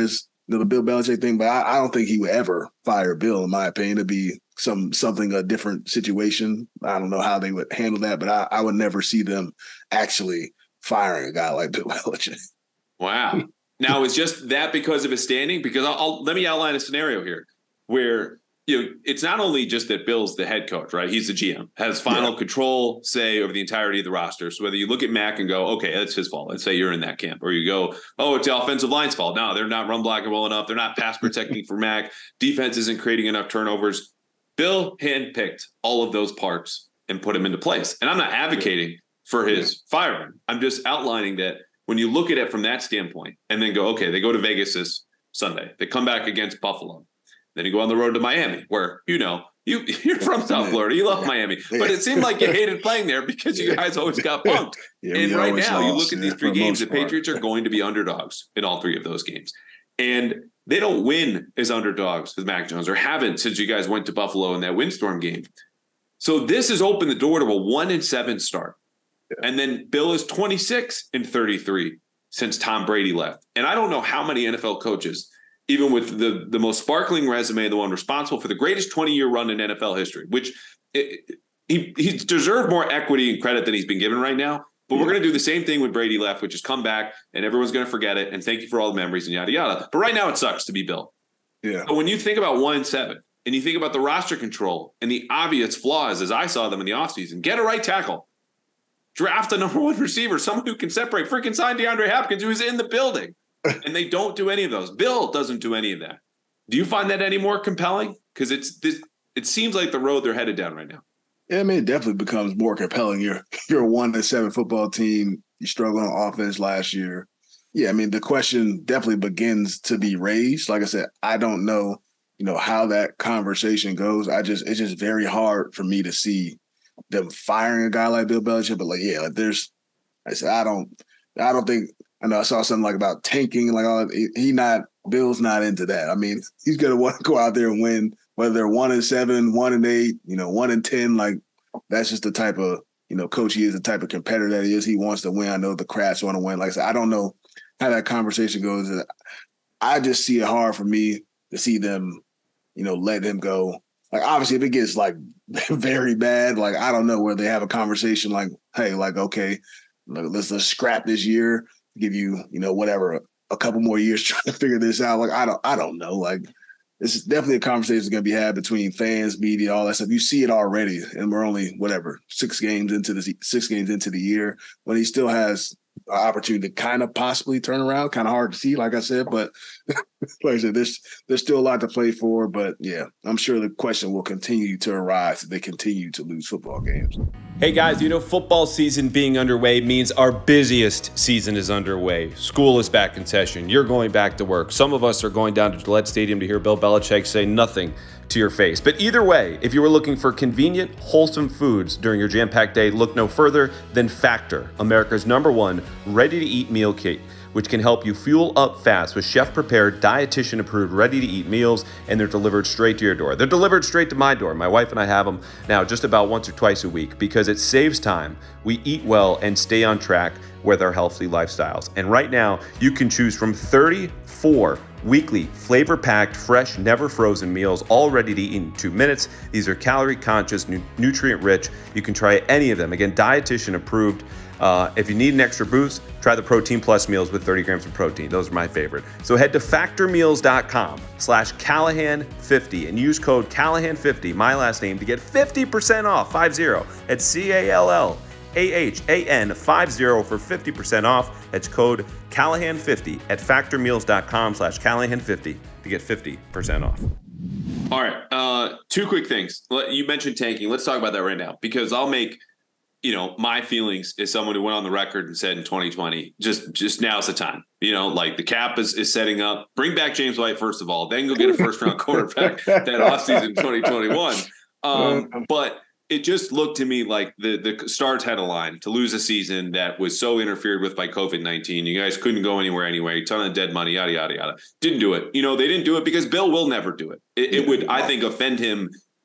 you know, the Bill Belichick thing, but I, I don't think he would ever fire Bill, in my opinion. It'd be some something, a different situation. I don't know how they would handle that, but I, I would never see them actually firing a guy like Bill Belichick. Wow. Now, is just that because of his standing? Because I'll, I'll let me outline a scenario here where, you know, it's not only just that Bill's the head coach, right? He's the G M, has final yeah. control, say, over the entirety of the roster. So whether you look at Mac and go, okay, that's his fault. Let's say you're in that camp. Or you go, oh, it's the offensive line's fault. No, they're not run blocking well enough. They're not pass protecting for Mac. Defense isn't creating enough turnovers. Bill handpicked all of those parts and put them into place. And I'm not advocating for his firing. I'm just outlining that when you look at it from that standpoint and then go, okay, they go to Vegas this Sunday. They come back against Buffalo. Then you go on the road to Miami, where, you know, you, you're from South Florida. You love Miami. But it seemed like you hated playing there because you guys always got punked. Yeah, and right now, lost, you look at yeah, these three games, the Patriots are going to be underdogs in all three of those games. And they don't win as underdogs with Mac Jones, or haven't since you guys went to Buffalo in that windstorm game. So this has opened the door to a one and seven start. Yeah. And then Bill is twenty-six and thirty-three since Tom Brady left. And I don't know how many N F L coaches, even with the, the most sparkling resume, the one responsible for the greatest twenty-year run in N F L history, which it, he he's deserved more equity and credit than he's been given right now. But yeah. we're going to do the same thing when Brady left, which is come back and everyone's going to forget it. And thank you for all the memories and yada, yada. But right now it sucks to be Bill. Yeah. But when you think about one and seven and you think about the roster control and the obvious flaws, as I saw them in the offseason, get a right tackle, draft a number one receiver, someone who can separate, freaking sign DeAndre Hopkins, who is in the building. And they don't do any of those. Bill doesn't do any of that. Do you find that any more compelling? Because it's this. It seems like the road they're headed down right now. Yeah, I mean, it definitely becomes more compelling. You're you're a one to seven football team. You struggled on offense last year. Yeah, I mean, the question definitely begins to be raised. Like I said, I don't know, you know, how that conversation goes. I just it's just very hard for me to see them firing a guy like Bill Belichick. But like, yeah, like there's, I said, I don't, I don't think. I know I saw something like about tanking, like all he, he not Bill's not into that. I mean, he's gonna want to go out there and win, whether they're one and seven, one and eight, you know, one and ten. Like that's just the type of, you know, coach he is, the type of competitor that he is. He wants to win. I know the Crafts want to win. Like I said, I don't know how that conversation goes. I just see it hard for me to see them, you know, let him go. Like obviously, if it gets like very bad, like I don't know where they have a conversation like, hey, like okay, let's let's scrap this year. Give you, you know, whatever, a, a couple more years trying to figure this out. Like, I don't, I don't know. Like, it's definitely a conversation that's going to be had between fans, media, all that stuff. You see it already, and we're only whatever six games into the six games into the year when he still has an opportunity to kind of possibly turn around. Kind of hard to see, like I said, but like I said, there's there's still a lot to play for. But yeah, I'm sure the question will continue to arise if they continue to lose football games. Hey guys, you know, football season being underway means our busiest season is underway. School is back in session. You're going back to work. Some of us are going down to Gillette Stadium to hear Bill Belichick say nothing to your face. But either way, if you were looking for convenient, wholesome foods during your jam-packed day, look no further than Factor, America's number one ready-to-eat meal kit, which can help you fuel up fast with chef-prepared, dietitian-approved, ready-to-eat meals, and they're delivered straight to your door. They're delivered straight to my door. My wife and I have them now just about once or twice a week because it saves time. We eat well and stay on track with our healthy lifestyles. And right now, you can choose from thirty-four weekly, flavor-packed, fresh, never frozen meals, all ready to eat in two minutes. These are calorie-conscious, nu- nutrient-rich. You can try any of them. Again, dietitian-approved. Uh, if you need an extra boost, try the Protein Plus meals with thirty grams of protein. Those are my favorite. So head to factormeals.com slash Callahan50 and use code Callahan fifty, my last name, to get fifty percent off, five zero, at C A L L A H A N fifty for fifty percent off. That's code Callahan fifty at factormeals.com slash Callahan50 to get fifty percent off. All right. Uh, two quick things. You mentioned tanking. Let's talk about that right now because I'll make – you know, my feelings as someone who went on the record and said in twenty twenty, just just now's the time. You know, like the cap is, is setting up. Bring back James White, first of all. Then go get a first-round quarterback that offseason twenty twenty-one. Um, but it just looked to me like the, the stars had a line to lose a season that was so interfered with by COVID nineteen. You guys couldn't go anywhere anyway. Ton of dead money, yada, yada, yada. Didn't do it. You know, they didn't do it because Bill will never do it. It, it would, I think, offend him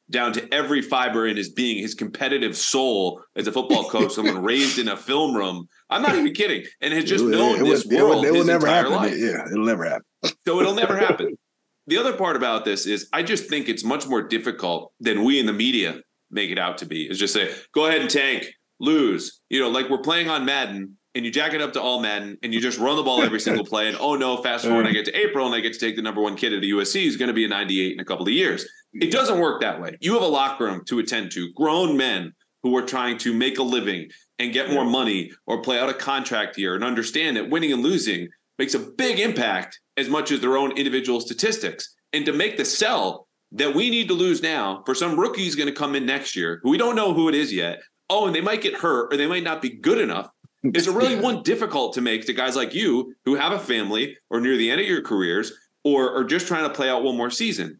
down to every fiber in his being, his competitive soul as a football coach, someone raised in a film room. I'm not even kidding. And has just it, known it, this it, world it, it will his never entire happen. life. Yeah, it'll never happen. So it'll never happen. The other part about this is I just think it's much more difficult than we in the media make it out to be. Is just say, go ahead and tank, lose. You know, like we're playing on Madden and you jack it up to all Madden and you just run the ball every single play. And, oh, no, fast forward, I get to April and I get to take the number one kid at U S C who's going to be a ninety-eight in a couple of years. It doesn't work that way. You have a locker room to attend to, grown men who are trying to make a living and get more money or play out a contract here and understand that winning and losing makes a big impact as much as their own individual statistics. And to make the sell that we need to lose now for some rookie who's going to come in next year who we don't know who it is yet. Oh, and they might get hurt or they might not be good enough. It's a really one difficult to make to guys like you who have a family or near the end of your careers or are just trying to play out one more season.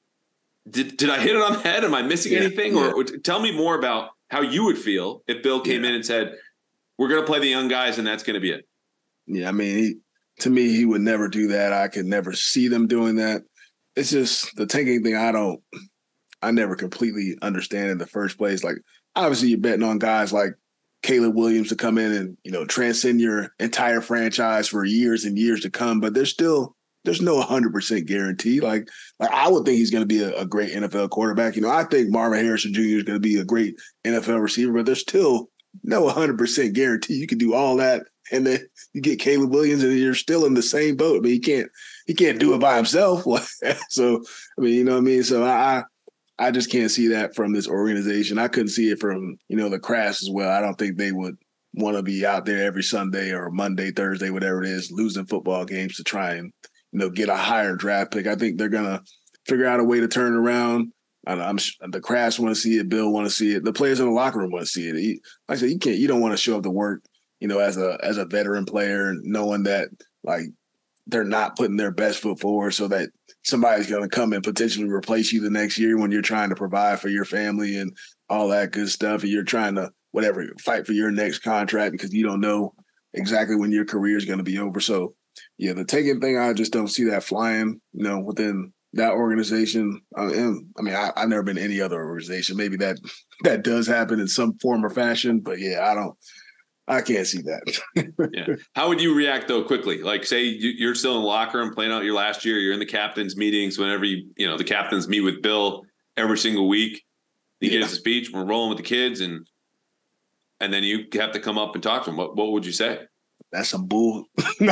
Did did I hit it on the head? Am I missing yeah, anything? Yeah. Or, or tell me more about how you would feel if Bill came yeah. in and said, we're going to play the young guys and that's going to be it. Yeah, I mean, he, to me, he would never do that. I could never see them doing that. It's just the tanking thing. I don't, I never completely understand in the first place. Like, obviously, you're betting on guys like Caleb Williams to come in and, you know, transcend your entire franchise for years and years to come. But there's still, there's no one hundred percent guarantee. Like, like I would think he's going to be a, a great N F L quarterback. You know, I think Marvin Harrison Junior is going to be a great N F L receiver, but there's still no one hundred percent guarantee. You can do all that, and then you get Caleb Williams, and you're still in the same boat. I mean, he can't, he can't do it by himself. So, I mean, you know what I mean? So I, I just can't see that from this organization. I couldn't see it from, you know, the Kraft as well. I don't think they would want to be out there every Sunday or Monday, Thursday, whatever it is, losing football games to try and, you know, get a higher draft pick. I think they're going to figure out a way to turn it around. I'm, I'm the Crafts want to see it. Bill want to see it. The players in the locker room want to see it. He, like I said, you can't, you don't want to show up to work, you know, as a, as a veteran player, knowing that like they're not putting their best foot forward so that somebody's going to come and potentially replace you the next year when you're trying to provide for your family and all that good stuff. And you're trying to, whatever, fight for your next contract because you don't know exactly when your career is going to be over. So, yeah, the taking thing, I just don't see that flying, you know, within that organization. I mean, I mean I, I've never been in any other organization. Maybe that that does happen in some form or fashion, but yeah, I don't, I can't see that. Yeah. How would you react though quickly? Like say you're still in the locker room playing out your last year, you're in the captain's meetings whenever you, you know, the captains meet with Bill every single week. He yeah. gives a speech, we're rolling with the kids and, and then you have to come up and talk to him. What, what would you say? That's some bull. no,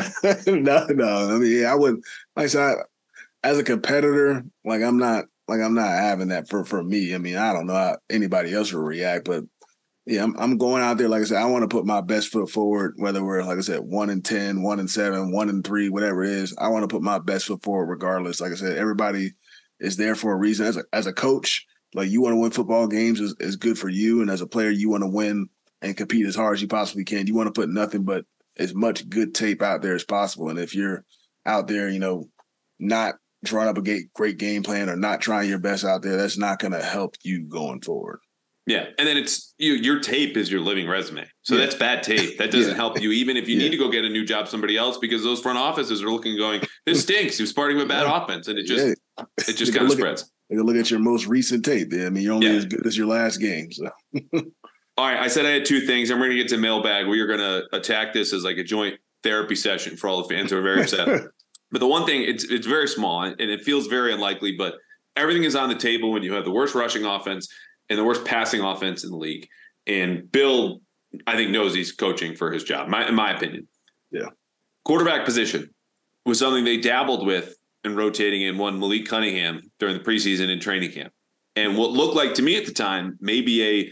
no. I mean, I wouldn't, like I said, as a competitor, like I'm not, like I'm not having that for, for me. I mean, I don't know how anybody else will react, but yeah, I'm, I'm going out there. Like I said, I want to put my best foot forward, whether we're, like I said, one and ten, one and seven, one and three, whatever it is. I want to put my best foot forward regardless. Like I said, everybody is there for a reason. As a, as a coach, like you want to win football games is, is good for you. And as a player, you want to win and compete as hard as you possibly can. You want to put nothing but as much good tape out there as possible. And if you're out there, you know, not drawing up a great game plan or not trying your best out there, that's not going to help you going forward. Yeah. And then it's you, your tape is your living resume. So yeah. that's bad tape. That doesn't yeah. help you, even if you yeah. need to go get a new job somebody else, because those front offices are looking going, this stinks. He was starting with bad yeah. offense. And it just, yeah. it just kind of spreads. At, they can look at your most recent tape. I mean, you're only yeah. as good as your last game. So. All right, I said I had two things. I'm going to get to mailbag. We are going to attack this as like a joint therapy session for all the fans who are very upset. But the one thing, it's it's very small and it feels very unlikely, but everything is on the table when you have the worst rushing offense and the worst passing offense in the league. And Bill, I think, knows he's coaching for his job, my, in my opinion. Yeah. Quarterback position was something they dabbled with in rotating in one Malik Cunningham during the preseason and training camp. And what looked like to me at the time, maybe a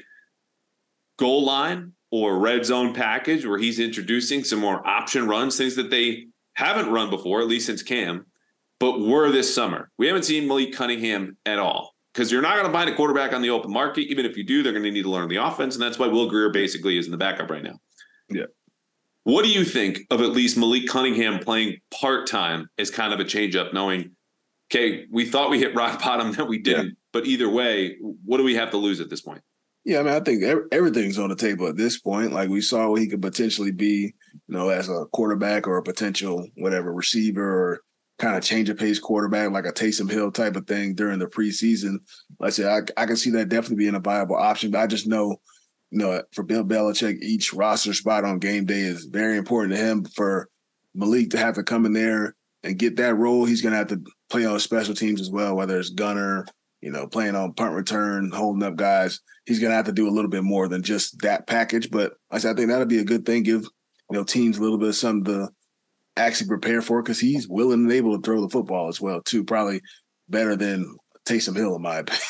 goal line or red zone package where he's introducing some more option runs, things that they haven't run before, at least since Cam, but were this summer. We haven't seen Malik Cunningham at all because you're not going to find a quarterback on the open market. Even if you do, they're going to need to learn the offense. And that's why Will Grier basically is in the backup right now. Yeah. What do you think of at least Malik Cunningham playing part-time as kind of a change-up, knowing, okay, we thought we hit rock bottom, that we didn't, yeah. but either way, what do we have to lose at this point? Yeah, I mean, I think everything's on the table at this point. Like we saw what he could potentially be, you know, as a quarterback or a potential whatever receiver or kind of change of pace quarterback, like a Taysom Hill type of thing during the preseason. Like I said, I, I can see that definitely being a viable option. But I just know, you know, for Bill Belichick, each roster spot on game day is very important to him. For Malik to have to come in there and get that role, he's going to have to play on special teams as well, whether it's gunner, you know, playing on punt return, holding up guys. He's going to have to do a little bit more than just that package. But like I said, I think that'll be a good thing. Give, you know, teams a little bit of something to actually prepare for, because he's willing and able to throw the football as well, too. Probably better than Taysom Hill, in my opinion.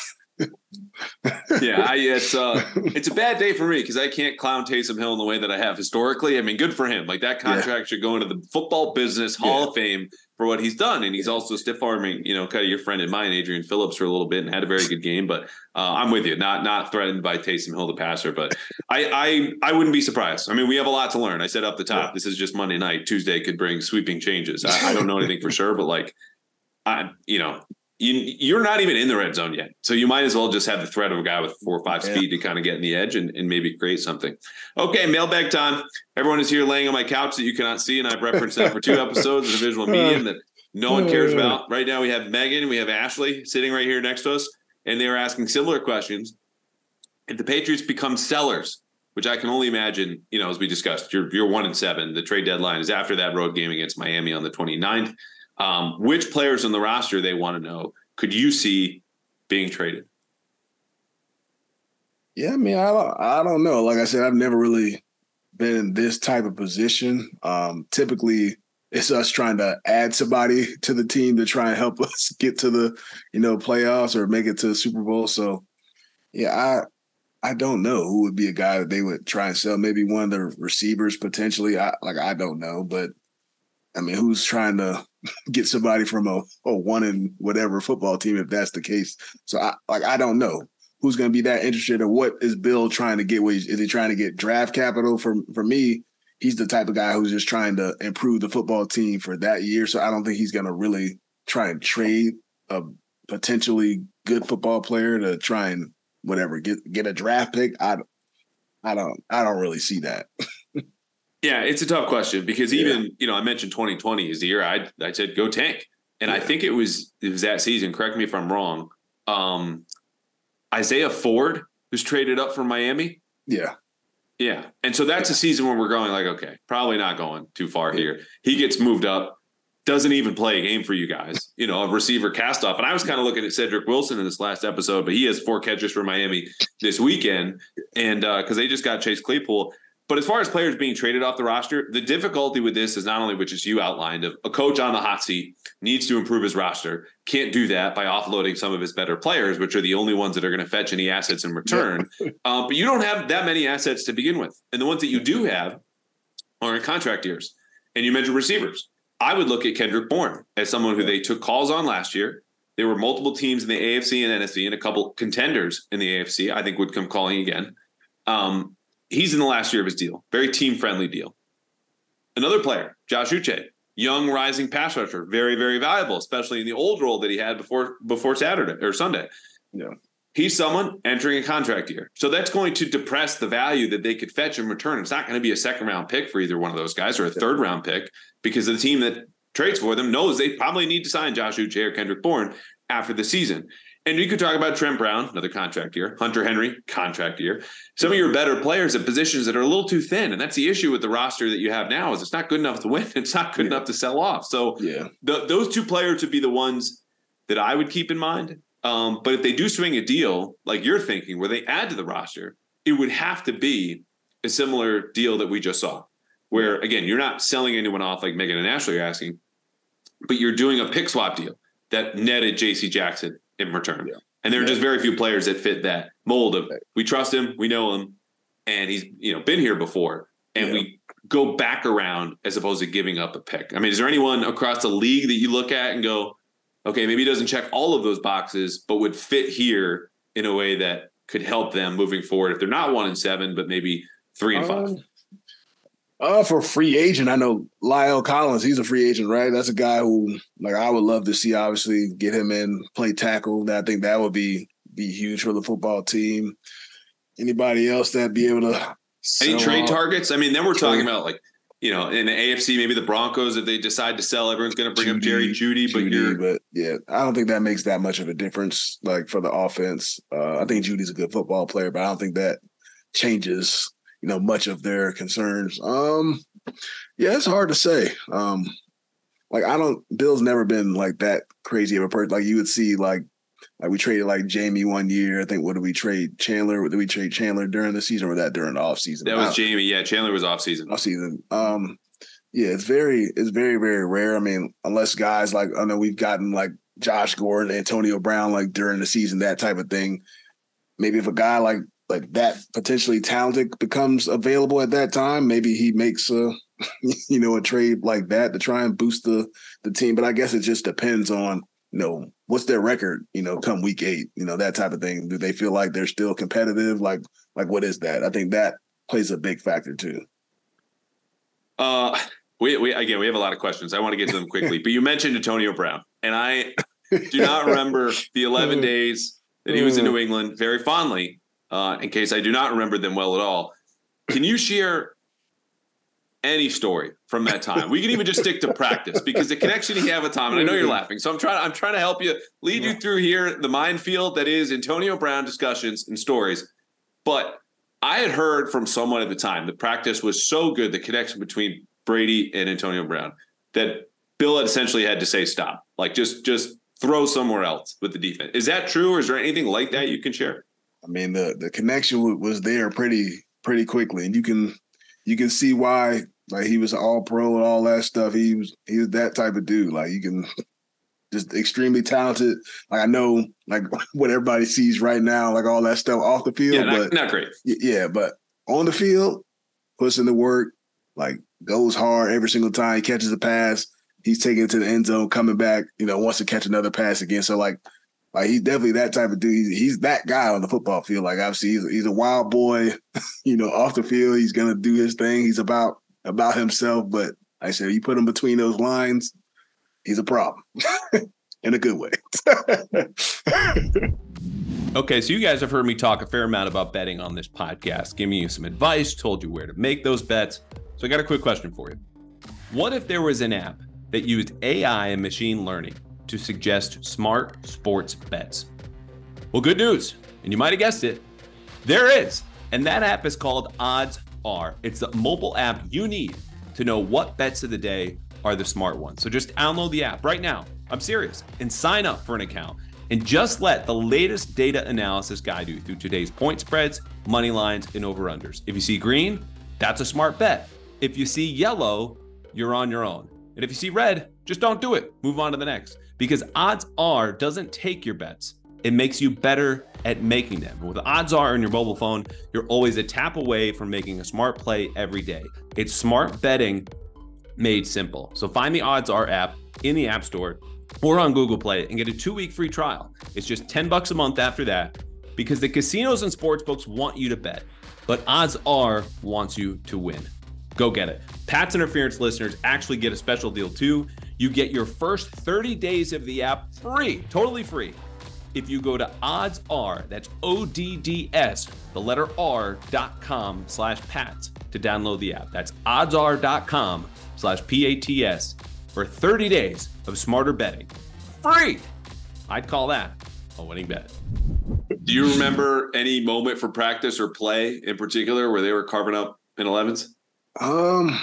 yeah, I, it's uh, it's a bad day for me because I can't clown Taysom Hill in the way that I have historically. I mean, good for him. Like, that contract yeah. should go into the football business Hall yeah. of Fame for what he's done. And he's also stiff arming, you know, kind of your friend and mine, Adrian Phillips, for a little bit and had a very good game. But uh, I'm with you, not not threatened by Taysom Hill, the passer. But I, I I wouldn't be surprised. I mean, we have a lot to learn. I said up the top, yeah. this is just Monday night. Tuesday could bring sweeping changes. I, I don't know anything for sure, but like, I you know. You, you're not even in the red zone yet. So you might as well just have the threat of a guy with four or five yeah. speed to kind of get in the edge and, and maybe create something. Okay, mailbag time. Everyone is here laying on my couch that you cannot see, and I've referenced that for two episodes of the visual medium that no one cares about. Right now we have Megan, we have Ashley sitting right here next to us, and they are asking similar questions. If the Patriots become sellers, which I can only imagine, you know, as we discussed, you're, you're one and seven. The trade deadline is after that road game against Miami on the twenty-ninth. Um, which players on the roster they want to know could you see being traded? Yeah, I mean, I don't, I don't know. Like I said, I've never really been in this type of position. Um, typically, it's us trying to add somebody to the team to try and help us get to the, you know, playoffs or make it to the Super Bowl. So, yeah, I I don't know who would be a guy that they would try and sell. Maybe one of the receivers potentially. I like I don't know, but I mean, who's trying to get somebody from a, a one and whatever football team if that's the case? So I like I don't know who's going to be that interested, or what is Bill trying to get? Is he trying to get draft capital? For for me, he's the type of guy who's just trying to improve the football team for that year. So I don't think he's going to really try and trade a potentially good football player to try and whatever get get a draft pick. I I don't I don't really see that. Yeah, it's a tough question because even, yeah. you know, I mentioned twenty twenty is the year I I said go tank. And yeah. I think it was it was that season, correct me if I'm wrong. Um, Isaiah Ford was traded up from Miami. Yeah. Yeah. And so that's yeah. a season where we're going like, okay, probably not going too far yeah. here. He gets moved up, doesn't even play a game for you guys, you know, a receiver cast off. And I was kind of looking at Cedric Wilson in this last episode, but he has four catches for Miami this weekend. And uh, because they just got Chase Claypool. But as far as players being traded off the roster, the difficulty with this is not only, which is you outlined, of a coach on the hot seat needs to improve his roster. Can't do that by offloading some of his better players, which are the only ones that are going to fetch any assets in return. Yeah. um, but you don't have that many assets to begin with. And the ones that you do have are in contract years. And you mentioned receivers. I would look at Kendrick Bourne as someone who they took calls on last year. There were multiple teams in the A F C and N F C and a couple contenders in the A F C I think would come calling again. Um, He's in the last year of his deal. Very team-friendly deal. Another player, Josh Uche, young rising pass rusher, very, very valuable, especially in the old role that he had before before Saturday or Sunday. Yeah. He's someone entering a contract year. So that's going to depress the value that they could fetch in return. It's not going to be a second-round pick for either one of those guys or a third-round pick because the team that trades for them knows they probably need to sign Josh Uche or Kendrick Bourne after the season. And you could talk about Trent Brown, another contract year, Hunter Henry, contract year. Some of your better players at positions that are a little too thin. And that's the issue with the roster that you have now is it's not good enough to win. It's not good yeah. enough to sell off. So yeah. the, those two players would be the ones that I would keep in mind. Um, but if they do swing a deal like you're thinking where they add to the roster, it would have to be a similar deal that we just saw where, again, you're not selling anyone off like Megan and Ashley are asking, but you're doing a pick swap deal that netted J C Jackson in return. Yeah. And there are yeah. just very few players that fit that mold of we trust him, we know him, and he's, you know, been here before. And yeah. we go back around as opposed to giving up a pick. I mean, is there anyone across the league that you look at and go, okay, maybe he doesn't check all of those boxes, but would fit here in a way that could help them moving forward if they're not one and seven, but maybe three and um, five? Uh, for free agent, I know Lyle Collins. He's a free agent, right? That's a guy who, like, I would love to see. Obviously, get him in, play tackle. I think that would be be huge for the football team. Anybody else that be able to any trade off? targets? I mean, then we're talking about like, you know, in the A F C, maybe the Broncos, if they decide to sell, everyone's going to bring Jeudy, up Jerry Jeudy, but Jeudy, you're, but yeah, I don't think that makes that much of a difference. Like for the offense, uh, I think Judy's a good football player, but I don't think that changes, you know, much of their concerns. Um, yeah, it's hard to say. Um, like I don't, Bill's never been like that crazy of a person. Like you would see, like, like we traded like Jamie one year. I think what did we trade Chandler? Did we trade Chandler during the season or that during the off season? That was I, Jamie. Yeah, Chandler was off season. Off season. Um, yeah, it's very, it's very, very rare. I mean, unless guys like I know we've gotten like Josh Gordon, Antonio Brown, like during the season, that type of thing. Maybe if a guy like like that potentially talented becomes available at that time, maybe he makes a you know a trade like that to try and boost the the team. But I guess it just depends on, you know, what's their record, you know, come week eight, you know, that type of thing. Do they feel like they're still competitive? Like, like what is that? I think that plays a big factor too. Uh, we, we, again, we have a lot of questions. I want to get to them quickly, but you mentioned Antonio Brown, and I do not remember the eleven days that he was in New England very fondly, uh, in case I do not remember them well at all. Can you share any story from that time? We can even just stick to practice because the connection you have with Tom, and I know you're laughing, so I'm trying. I'm trying to help you, lead you through here the minefield that is Antonio Brown discussions and stories. But I had heard from someone at the time the practice was so good, the connection between Brady and Antonio Brown, that Bill had essentially had to say stop, like just just throw somewhere else with the defense. Is that true, or is there anything like that you can share? I mean, the the connection was there pretty pretty quickly, and you can you can see why. Like he was all pro and all that stuff. He was he was that type of dude. Like you can just extremely talented. Like I know like what everybody sees right now, like all that stuff off the field. Yeah, not, but not great. Yeah, but on the field, puts in the work, like goes hard every single time he catches a pass. He's taking it to the end zone, coming back, you know, wants to catch another pass again. So like like he's definitely that type of dude. He's, he's that guy on the football field. Like obviously he's, he's a wild boy, you know, off the field. He's gonna do his thing. He's about about himself, but like I said, you put him between those lines, he's a problem in a good way. Okay, so you guys have heard me talk a fair amount about betting on this podcast, giving you some advice, told you where to make those bets. So I got a quick question for you. What if there was an app that used A I and machine learning to suggest smart sports bets? Well, good news, and you might have guessed it, there is, and that app is called Odds Are. It's the mobile app you need to know what bets of the day are the smart ones. So just download the app right now. I'm serious. And sign up for an account. And just let the latest data analysis guide you through today's point spreads, money lines, and over-unders. If you see green, that's a smart bet. If you see yellow, you're on your own. And if you see red, just don't do it. Move on to the next. Because Odds Are doesn't take your bets. It makes you better at making them. And with Odds Are on your mobile phone, you're always a tap away from making a smart play every day. It's smart betting made simple. So find the Odds Are app in the App Store or on Google Play and get a two-week free trial. It's just ten bucks a month after that because the casinos and sportsbooks want you to bet, but Odds Are wants you to win. Go get it. Pat's Interference listeners actually get a special deal too. You get your first thirty days of the app free, totally free. If you go to Odds Are, that's O D D S, the letter R dot com slash Pats to download the app. That's oddsr.com slash P A T S for thirty days of smarter betting. Free! I'd call that a winning bet. Do you remember any moment for practice or play in particular where they were carving up in elevens? Um,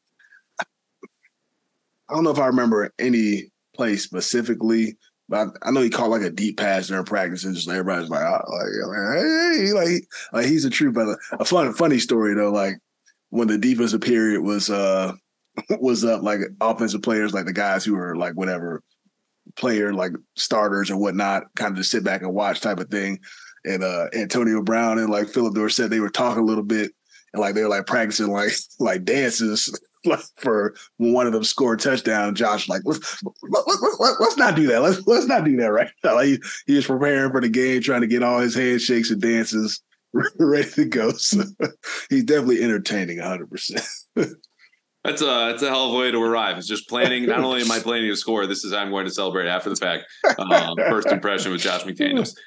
I don't know if I remember any play specifically. But I know he caught like a deep pass during practice, and just everybody's like, oh, like, hey, like, like he's a true brother. A fun, funny story though, like when the defensive period was uh was up, like offensive players, like the guys who were like whatever player, like starters or whatnot, kind of just sit back and watch type of thing. And uh Antonio Brown and like Philip Dorsett, they were talking a little bit, and like they were like practicing like like dances. Like for when one of them scored a touchdown, Josh like let's let, let, let's not do that. Let's let's not do that right now. Like he, he was preparing for the game, trying to get all his handshakes and dances ready to go. So he's definitely entertaining one hundred percent. That's a that's a hell of a way to arrive. It's just planning. Not only am I planning to score, this is how I'm going to celebrate after the fact. Um, first impression with Josh McDaniels.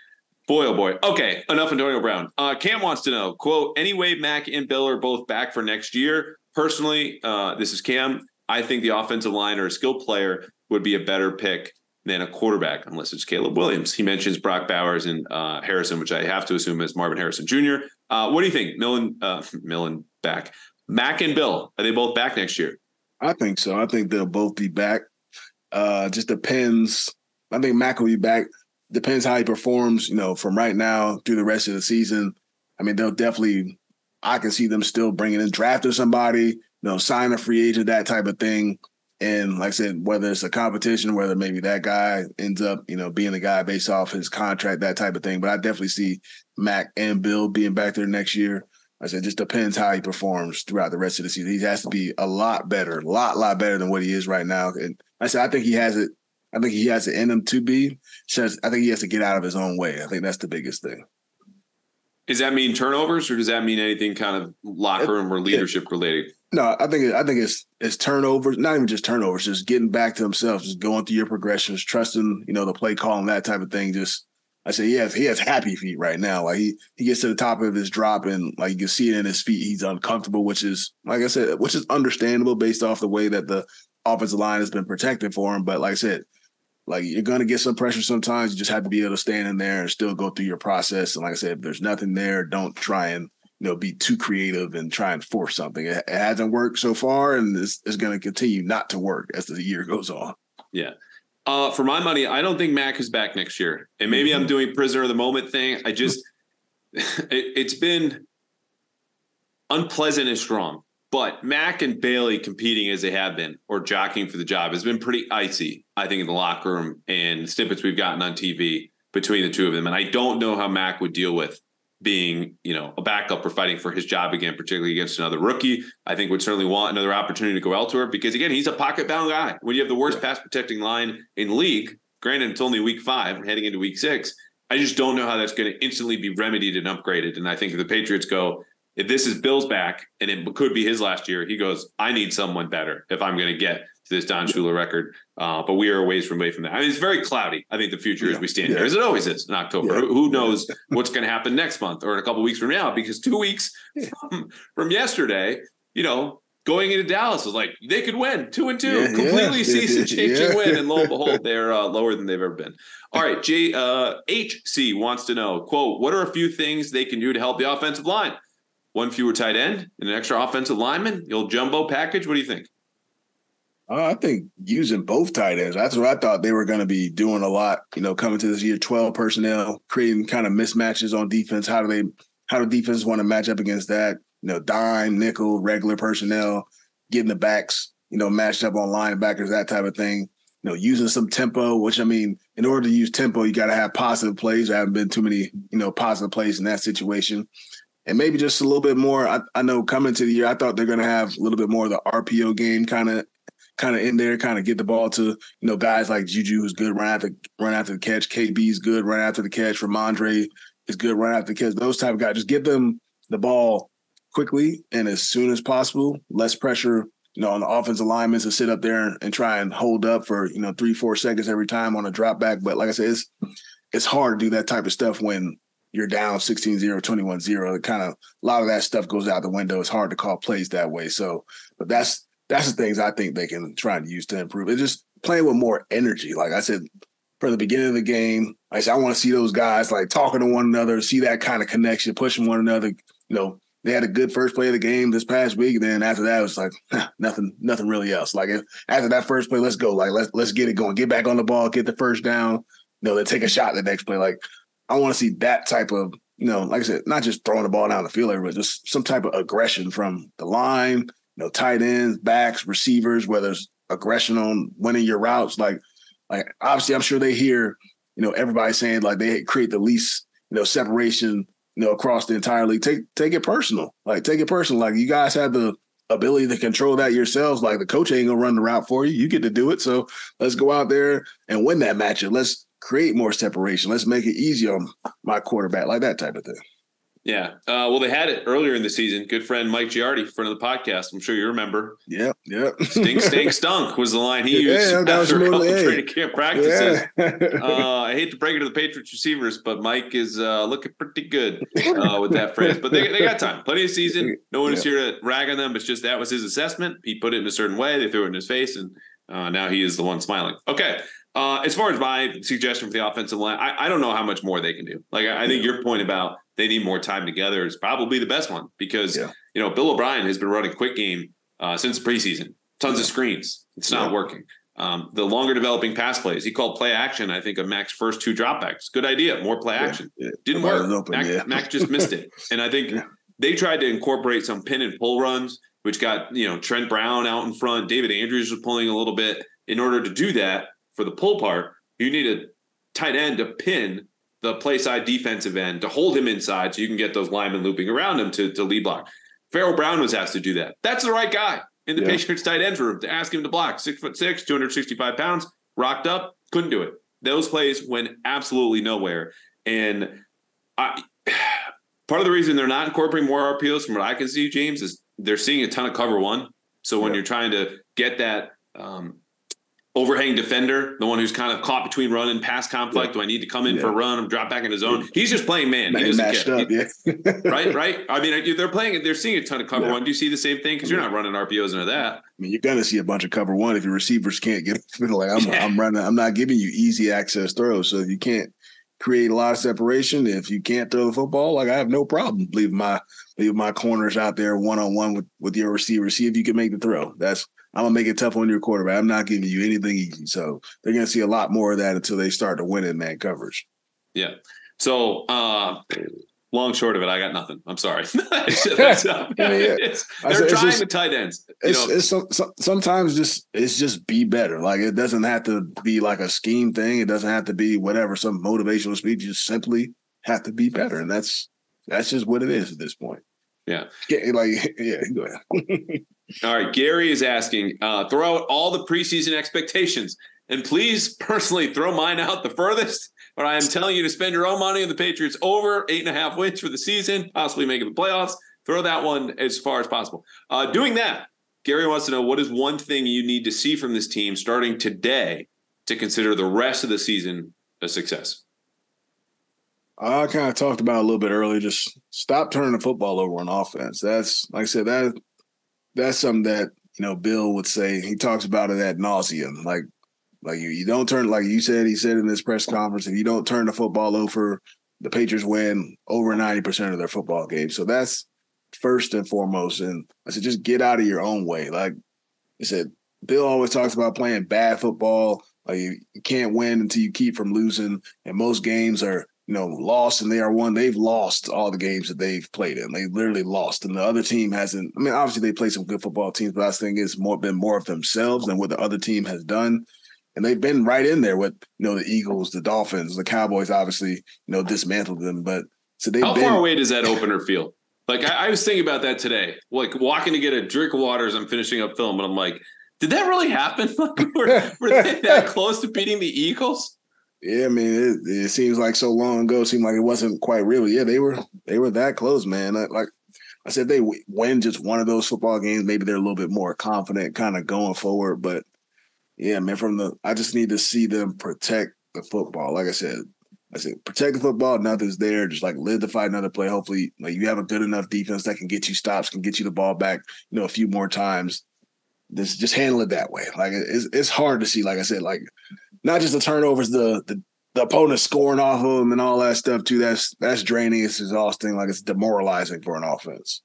Boy, oh boy. Okay, enough Antonio Brown. Uh, Cam wants to know, quote, anyway, Mac and Bill are both back for next year. Personally, uh, this is Cam. I think the offensive line or a skilled player would be a better pick than a quarterback, unless it's Caleb Williams. He mentions Brock Bowers and uh, Harrison, which I have to assume is Marvin Harrison Junior Uh, what do you think? Millen, uh, Millen back. Mac and Bill, are they both back next year? I think so. I think they'll both be back. Uh, just depends. I think Mac will be back. Depends how he performs, you know, from right now through the rest of the season. I mean, they'll definitely, I can see them still bringing in, drafting somebody, you know, sign a free agent, that type of thing. And like I said, whether it's a competition, whether maybe that guy ends up, you know, being the guy based off his contract, that type of thing. But I definitely see Mac and Bill being back there next year. Like I said, it just depends how he performs throughout the rest of the season. He has to be a lot better, a lot, lot better than what he is right now. And like I said, I think he has it. I think he has it in him to be. Just, I think he has to get out of his own way. I think that's the biggest thing. Does that mean turnovers, or does that mean anything kind of locker room or leadership related? No, I think I think it's it's turnovers, not even just turnovers, just getting back to himself, just going through your progressions, trusting, you know, the play call and that type of thing. Just I say he has he has happy feet right now. Like he he gets to the top of his drop and like you can see it in his feet. He's uncomfortable, which is like I said, which is understandable based off the way that the offensive line has been protected for him. But like I said, like you're gonna get some pressure sometimes. You just have to be able to stand in there and still go through your process. And like I said, if there's nothing there, don't try and you know, be too creative and try and force something. It, it hasn't worked so far, and it's, it's going to continue not to work as the year goes on. Yeah. Uh, for my money, I don't think Mac is back next year. And maybe mm-hmm. I'm doing prisoner of the moment thing. I just, it, it's been unpleasant and strong. But Mac and Bailey competing as they have been or jockeying for the job has been pretty icy, I think, in the locker room and snippets we've gotten on T V between the two of them. And I don't know how Mac would deal with being, you know, a backup or fighting for his job again, particularly against another rookie. I think would certainly want another opportunity to go elsewhere because, again, he's a pocket-bound guy. When you have the worst yeah. pass-protecting line in the league, granted, it's only week five, heading into week six, I just don't know how that's going to instantly be remedied and upgraded. And I think if the Patriots go, if this is Bill's back, and it could be his last year, he goes, I need someone better if I'm going to get to this Don Shula record. Uh, but we are a ways from away from that. I mean, it's very cloudy, I think, the future yeah. as we stand yeah. here, as it always is in October. Yeah. Who knows what's going to happen next month or in a couple of weeks from now? Because two weeks from, from yesterday, you know, going into Dallas was like, they could win two and two, yeah, completely yeah. season-changing yeah. win. And lo and behold, they're uh, lower than they've ever been. All right, J, uh, H C wants to know, quote, what are a few things they can do to help the offensive line? One fewer tight end and an extra offensive lineman, the old jumbo package. What do you think? Uh, I think using both tight ends. That's what I thought they were going to be doing a lot, you know, coming to this year, twelve personnel, creating kind of mismatches on defense. How do they, how do defenses want to match up against that? You know, dime, nickel, regular personnel, getting the backs, you know, matched up on linebackers, that type of thing. You know, using some tempo, which I mean, in order to use tempo, you got to have positive plays. There haven't been too many, you know, positive plays in that situation. And maybe just a little bit more. I, I know coming to the year, I thought they're going to have a little bit more of the R P O game kind of kind of in there, kind of get the ball to, you know, guys like Juju, who's good, run after, run after the catch. K B's good, run after the catch. Ramondre is good, run after the catch. Those type of guys, just give them the ball quickly and as soon as possible. Less pressure, you know, on the offensive linemen to sit up there and try and hold up for, you know, three, four seconds every time on a drop back. But like I said, it's, it's hard to do that type of stuff when you're down sixteen zero, twenty-one zero. It kind of, a lot of that stuff goes out the window. It's hard to call plays that way. So, but that's, that's the things I think they can try and use to improve. It's just playing with more energy. Like I said, from the beginning of the game, like I said, I want to see those guys like talking to one another, see that kind of connection, pushing one another. You know, they had a good first play of the game this past week. And then after that, it was like huh, nothing, nothing really else. Like if, after that first play, let's go. Like let's let's get it going. Get back on the ball, get the first down. You know, then take a shot the next play. Like I want to see that type of, you know, like I said, not just throwing the ball down the field, but just some type of aggression from the line, you know, tight ends, backs, receivers, whether it's aggression on winning your routes. Like, like obviously, I'm sure they hear, you know, everybody saying like they create the least, you know, separation, you know, across the entire league. Take take it personal. Like, take it personal. Like, you guys have the ability to control that yourselves. Like, the coach ain't gonna run the route for you. You get to do it. So let's go out there and win that matchup. Let's create more separation. Let's make it easier on my quarterback, like that type of thing. Yeah. Uh, well, they had it earlier in the season. Good friend Mike Giardi, friend of the podcast. I'm sure you remember. Yep. Yep. Stink, stink, stunk was the line he used yeah, that after was a couple hey. training camp practices. Yeah. uh, I hate to break it to the Patriots receivers, but Mike is uh, looking pretty good uh, with that phrase. But they, they got time. Plenty of season. No one is here to rag on them. It's just that was his assessment. He put it in a certain way. They threw it in his face, and uh, now he is the one smiling. Okay. Uh, as far as my suggestion for the offensive line, I, I don't know how much more they can do. Like, I, I think your point about they need more time together is probably the best one because, yeah. you know, Bill O'Brien has been running quick game uh, since the preseason. Tons yeah. of screens. It's not yeah. working. Um, the longer developing pass plays, he called play action, I think, of Mac's first two dropbacks. Good idea. More play yeah. action. Yeah. Didn't work. Open, Mac, yeah. Mac just missed it. And I think yeah. they tried to incorporate some pin and pull runs, which got, you know, Trent Brown out in front. David Andrews was pulling a little bit. In order to do that, for the pull part, you need a tight end to pin the play side defensive end to hold him inside so you can get those linemen looping around him to, to lead block. Pharaoh Brown was asked to do that. That's the right guy in the yeah. Patriots tight end room to ask him to block. Six foot six, two hundred sixty-five pounds, rocked up, couldn't do it. Those plays went absolutely nowhere. And I, part of the reason they're not incorporating more R P Os from what I can see, James, is they're seeing a ton of cover one. So when yeah. you're trying to get that um, overhang defender, the one who's kind of caught between run and pass conflict. Yeah. Do I need to come in yeah. for a run? I'm drop back in his zone. He's just playing man. He doesn't care. Up, yeah. right, right. I mean, they're playing. They're seeing a ton of cover yeah. one. Do you see the same thing? Because you're not running R P Os into that. I mean, you're gonna see a bunch of cover one if your receivers can't get like I'm. Yeah. I'm running. I'm not giving you easy access throws. So if you can't create a lot of separation, if you can't throw the football, like I have no problem leaving my leaving my corners out there one on one with with your receiver. See if you can make the throw. That's I'm going to make it tough on your quarterback. I'm not giving you anything easy. So they're going to see a lot more of that until they start to win in man coverage. Yeah. So uh, long short of it, I got nothing. I'm sorry. That's, uh, yeah, yeah. It's, they're said, trying just, the tight ends. You it's, know. it's so, so, sometimes just it's just be better. Like it doesn't have to be like a scheme thing. It doesn't have to be whatever, some motivational speech. You just simply have to be better. And that's that's just what it is at this point. Yeah. yeah like, yeah, go ahead. All right. Gary is asking, uh, throw out all the preseason expectations and please personally throw mine out the furthest. But I am telling you to spend your own money on the Patriots over eight and a half wins for the season, possibly making the playoffs. Throw that one as far as possible. Uh, doing that, Gary wants to know what is one thing you need to see from this team starting today to consider the rest of the season a success? I kind of talked about it a little bit earlier. Just stop turning the football over on offense. That's, like I said, that that's something that, you know, Bill would say. He talks about it ad nauseum. Like, like you, you don't turn, like you said, he said in this press conference, if you don't turn the football over, the Patriots win over ninety percent of their football games. So that's first and foremost. And I said, just get out of your own way. Like I said, Bill always talks about playing bad football. Like you, you can't win until you keep from losing. And most games are, you know, lost and they are won. They've lost all the games that they've played in. They literally lost. And the other team hasn't. I mean, obviously they play some good football teams, but I think it's more been more of themselves than what the other team has done. And they've been right in there with, you know, the Eagles, the Dolphins, the Cowboys, obviously, you know, dismantled them. But so they how been, far away does that opener feel? Like I, I was thinking about that today, like walking to get a drink of water as I'm finishing up film. And I'm like, did that really happen? were, were they that close to beating the Eagles? Yeah, I mean, it, it seems like so long ago. It seemed like it wasn't quite real. Yeah, they were they were that close, man. Like I said, they win just one of those football games. Maybe they're a little bit more confident kind of going forward. But, yeah, man, from the I just need to see them protect the football. Like I said, I said, protect the football. Nothing's there. Just, like, live to fight another play. Hopefully, like you have a good enough defense that can get you stops, can get you the ball back, you know, a few more times. Just, just handle it that way. Like, it's, it's hard to see, like I said, like – not just the turnovers, the, the the opponent scoring off of them and all that stuff too. That's that's draining. It's exhausting. Like it's demoralizing for an offense.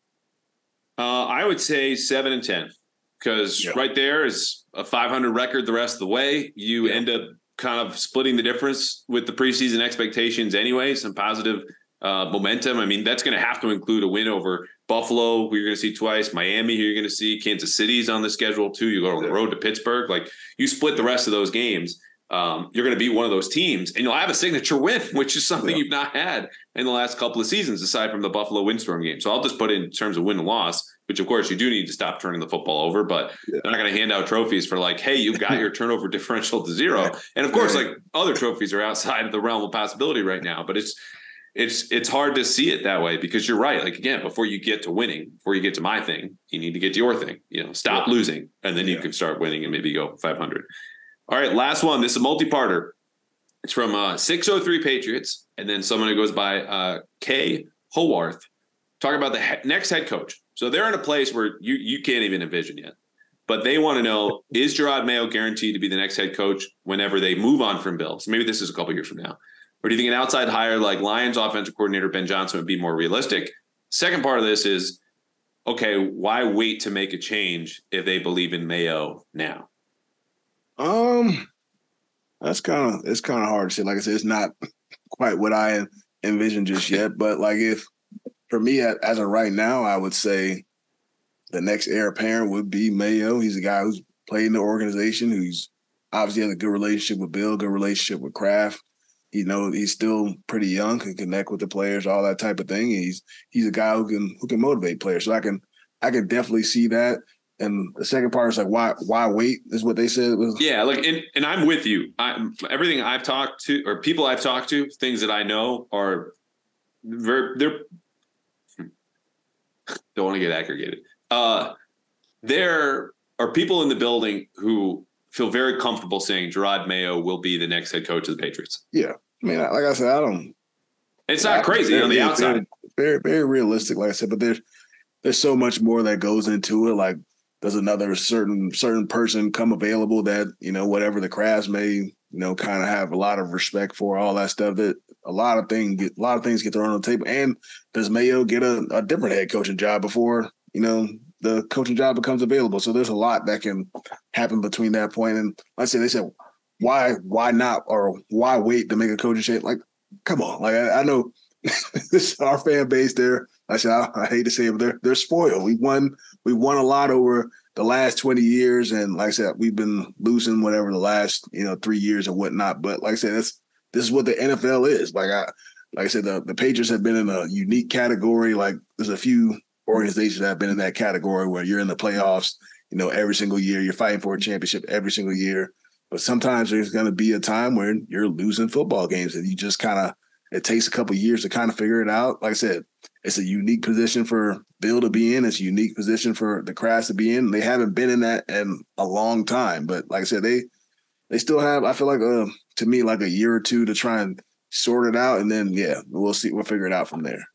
Uh, I would say seven and ten because yeah. right there is a five hundred record the rest of the way. You yeah. end up kind of splitting the difference with the preseason expectations anyway. Some positive uh, momentum. I mean, that's going to have to include a win over Buffalo, who you're going to see twice. Miami, who you're going to see. Kansas City's on the schedule too. You go on the road to Pittsburgh. Like you split the rest of those games. Um, you're going to be one of those teams, and you'll have a signature win, which is something yeah. you've not had in the last couple of seasons, aside from the Buffalo Windstorm game. So I'll just put it in terms of win and loss, which of course you do need to stop turning the football over, but yeah. they're not going to hand out trophies for like, hey, you've got your turnover differential to zero. And of course, like other trophies are outside of the realm of possibility right now, but it's, it's it's hard to see it that way because you're right. Like, again, before you get to winning, before you get to my thing, you need to get to your thing. You know, stop yeah. losing, and then yeah. you can start winning and maybe go five hundred. All right, last one. This is a multi-parter. It's from uh, six oh three Patriots, and then someone who goes by uh, K. Howarth. Talking about the he- next head coach. So they're in a place where you you can't even envision yet. But they want to know, is Jerod Mayo guaranteed to be the next head coach whenever they move on from Bill? So maybe this is a couple years from now. Or do you think an outside hire like Lions offensive coordinator Ben Johnson would be more realistic? Second part of this is, okay, why wait to make a change if they believe in Mayo now? Um, that's kind of it's kind of hard to say. Like I said, it's not quite what I envision just yet. But like if for me, as of right now, I would say the next heir apparent would be Mayo. He's a guy who's played in the organization, who's obviously has a good relationship with Bill, good relationship with Kraft. You know, he's still pretty young, can connect with the players, all that type of thing. He's he's a guy who can who can motivate players. So I can I can definitely see that. And the second part is like, why why wait? Is what they said. Was- yeah, like, and, and I'm with you. I, everything I've talked to, or people I've talked to, things that I know are very they're don't want to get aggregated. Uh, there are people in the building who feel very comfortable saying Jerod Mayo will be the next head coach of the Patriots. Yeah, I mean, like I said, I don't. It's not I, crazy on the outside. Very, very realistic, like I said, but there's there's so much more that goes into it. Like, does another certain certain person come available that, you know, whatever the Crafts may, you know, kind of have a lot of respect for, all that stuff. That a lot of things get a lot of things get thrown on the table. And does Mayo get a, a different head coaching job before, you know, the coaching job becomes available? So there's a lot that can happen between that point. And like I said, they said, why why not, or why wait to make a coaching change? Like, come on. Like, I, I know this our fan base there. I said, I, I hate to say it, but they're they're spoiled. We won we won a lot over the last twenty years, and like I said, we've been losing whatever the last, you know, three years or whatnot. But like I said, that's this is what the N F L is. Like I like I said, the, the Patriots have been in a unique category. Like, there's a few organizations that have been in that category where you're in the playoffs, you know, every single year. You're fighting for a championship every single year. But sometimes there's going to be a time where you're losing football games, and you just kind of, it takes a couple of years to kind of figure it out. Like I said, it's a unique position for Bill to be in. It's a unique position for the Crafts to be in. They haven't been in that in a long time. But like I said, they they still have, I feel like, uh, to me, like a year or two to try and sort it out. And then, yeah, we'll see. We'll figure it out from there.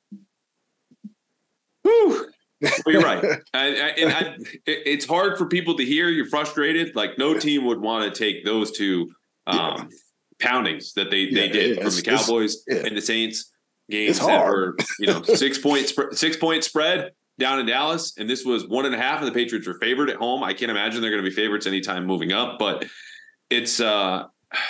Whew. Well, you're right. I, I, and I, it, it's hard for people to hear. You're frustrated. Like, no team would want to take those two um, yeah. poundings that they, they yeah, did from the Cowboys yeah. and the Saints games that were, you know, six point sp- six point spread down in Dallas. And this was one and a half, and the Patriots were favored at home. I can't imagine they're going to be favorites anytime moving up, but it's uh,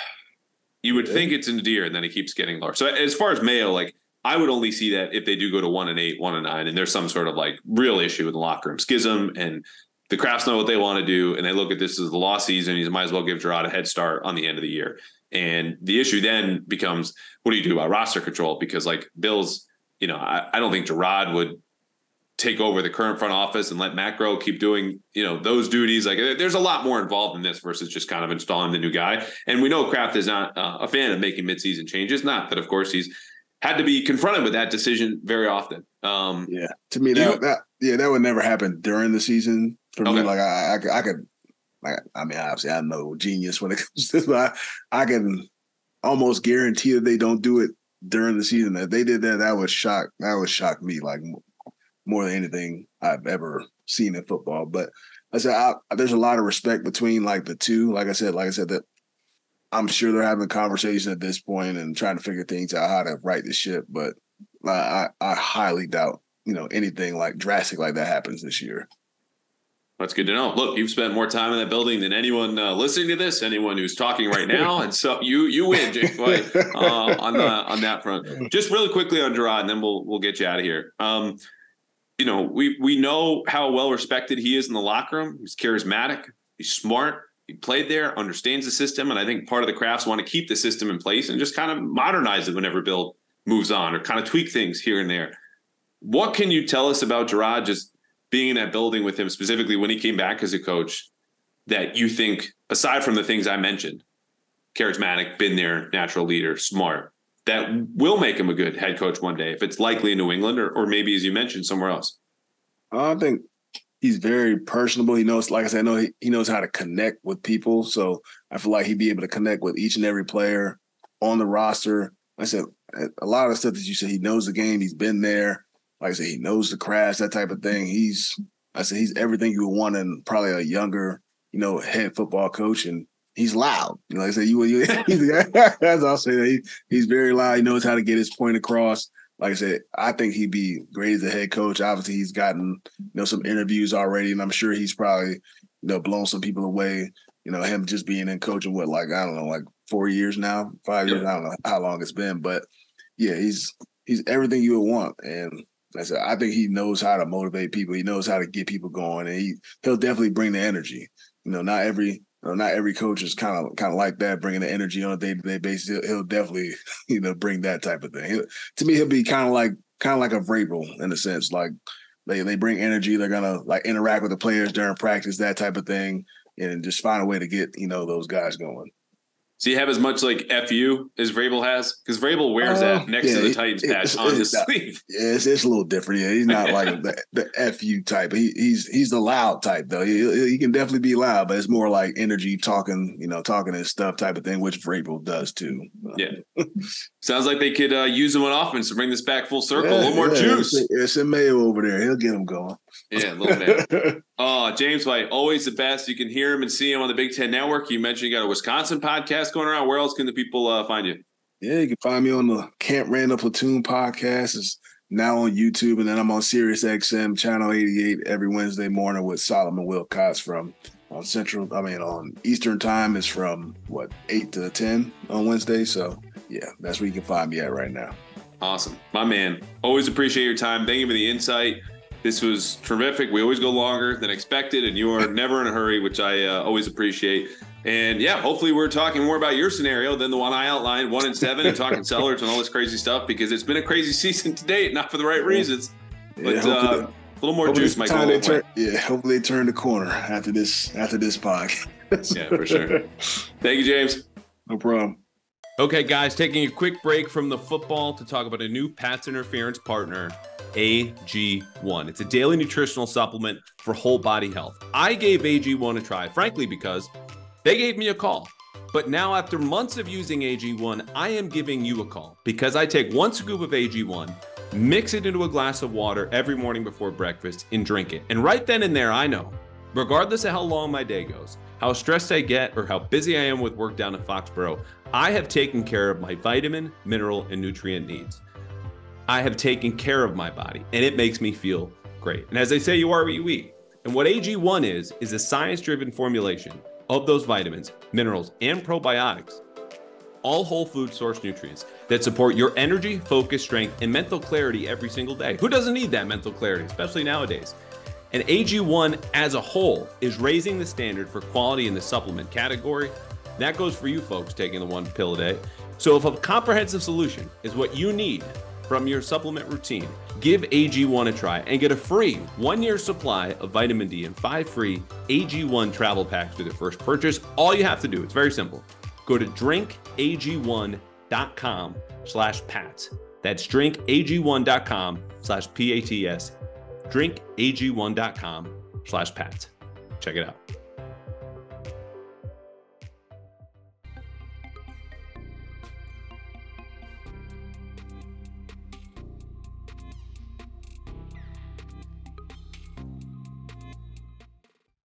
you would yeah. think it's endear, and then it keeps getting lower. So as far as Mayo, like, I would only see that if they do go to one and eight, one and nine, and there's some sort of like real issue in the locker room schism, and the Crafts know what they want to do, and they look at this as the lost season. You might as well give Jerod a head start on the end of the year. And the issue then becomes, what do you do about roster control? Because like Bill's, you know, I, I don't think Jerod would take over the current front office and let Matt Groh keep doing, you know, those duties. Like, there's a lot more involved in this versus just kind of installing the new guy. And we know Kraft is not uh, a fan of making midseason changes. Not that, of course, he's had to be confronted with that decision very often. Um, yeah, to me, that, you, that yeah, that would never happen during the season for okay. me. Like I, I, I could, like, I mean, obviously, I'm no genius when it comes to this, but I, I can almost guarantee that they don't do it during the season. If they did that, that would shock. That would shock me, like, more than anything I've ever seen in football. But I said, I, there's a lot of respect between like the two. Like I said, like I said that. I'm sure they're having conversations at this point and trying to figure things out, how to right the ship. But I, I highly doubt, you know, anything like drastic like that happens this year. That's good to know. Look, you've spent more time in that building than anyone uh, listening to this, anyone who's talking right now, and so you you win, Jake White, uh, on the on that front. Just really quickly on Jerod, and then we'll we'll get you out of here. Um, you know, we we know how well respected he is in the locker room. He's charismatic. He's smart. He played there, understands the system, and I think part of the Crafts want to keep the system in place and just kind of modernize it whenever Bill moves on, or kind of tweak things here and there. What can you tell us about Jerod just being in that building with him, specifically when he came back as a coach, that you think, aside from the things I mentioned, charismatic, been there, natural leader, smart, that will make him a good head coach one day, if it's likely in New England or, or maybe, as you mentioned, somewhere else? I think he's very personable. He knows, like I said, I know he, he knows how to connect with people. So I feel like he'd be able to connect with each and every player on the roster. Like I said, a lot of the stuff that you said, he knows the game. He's been there. Like I said, he knows the craft, that type of thing. He's, I said, he's everything you would want in probably a younger, you know, head football coach. And he's loud. You know, like I said, you, you he's, as I'll say that he, he's very loud. He knows how to get his point across. Like I said, I think he'd be great as a head coach. Obviously, he's gotten, you know, some interviews already, and I'm sure he's probably, you know, blown some people away. You know, him just being in coaching, what, like, I don't know, like four years now, five years, I don't know how long it's been. But, yeah, he's he's everything you would want. And like I said, I think he knows how to motivate people. He knows how to get people going, and he, he'll definitely bring the energy. You know, not every – You know, not every coach is kind of kind of like that, bringing the energy on a day-to-day basis. He'll, he'll definitely, you know, bring that type of thing. He'll, to me, he'll be kind of like kind of like a Vrabel in a sense. Like they they bring energy. They're gonna like interact with the players during practice, that type of thing, and just find a way to get, you know, those guys going. So you have as much like F U as Vrabel has? Because Vrabel wears uh, that next yeah, to the Titans it, patch on his sleeve. Yeah, it's, it's a little different. Yeah, he's not like the, the F U type. He, he's he's the loud type though. He, he can definitely be loud, but it's more like energy, talking, you know, talking and stuff type of thing, which Vrabel does too. Yeah, sounds like they could uh, use him on offense to bring this back full circle. Yeah, a little more yeah, juice. It's, it's a Mayo over there. He'll get him going. Yeah, a little bit. Oh, James White, always the best. You can hear him and see him on the Big Ten Network. You mentioned you got a Wisconsin podcast going around. Where else can the people uh, find you? Yeah, you can find me on the Camp Randall Platoon podcast. It's now on YouTube, and then I'm on Sirius X M Channel eighty-eight every Wednesday morning with Solomon Wilcox from on Central. I mean, on Eastern Time is from what eight to ten on Wednesday. So yeah, that's where you can find me at right now. Awesome, my man. Always appreciate your time. Thank you for the insight. This was terrific. We always go longer than expected, and you are never in a hurry, which I uh, always appreciate. And yeah, hopefully we're talking more about your scenario than the one I outlined, one and seven, and talking sellers and all this crazy stuff, because it's been a crazy season to date, not for the right reasons. But yeah, uh, a little more juice might go a long way. Yeah, hopefully they turn the corner after this after this podcast. Yeah, for sure. Thank you, James. No problem. Okay, guys, taking a quick break from the football to talk about a new Pats Interference partner, A G one. It's a daily nutritional supplement for whole body health. I gave A G one a try, frankly, because they gave me a call. But now, after months of using A G one, I am giving you a call because I take one scoop of A G one, mix it into a glass of water every morning before breakfast, and drink it. And right then and there, I know, regardless of how long my day goes, how stressed I get, or how busy I am with work down in Foxborough, I have taken care of my vitamin, mineral, and nutrient needs. I have taken care of my body, and it makes me feel great. And as they say, you are what you eat. And what A G one is, is a science-driven formulation of those vitamins, minerals, and probiotics, all whole food source nutrients that support your energy, focus, strength, and mental clarity every single day. Who doesn't need that mental clarity, especially nowadays? And A G one as a whole is raising the standard for quality in the supplement category. That goes for you folks taking the one pill a day. So if a comprehensive solution is what you need from your supplement routine, give A G one a try and get a free one-year supply of vitamin D and five free A G one travel packs with your first purchase. All you have to do, it's very simple. Go to drink A G one dot com slash Pats. That's drink A G one dot com slash P A T S. drink A G one dot com slash Pats. Check it out.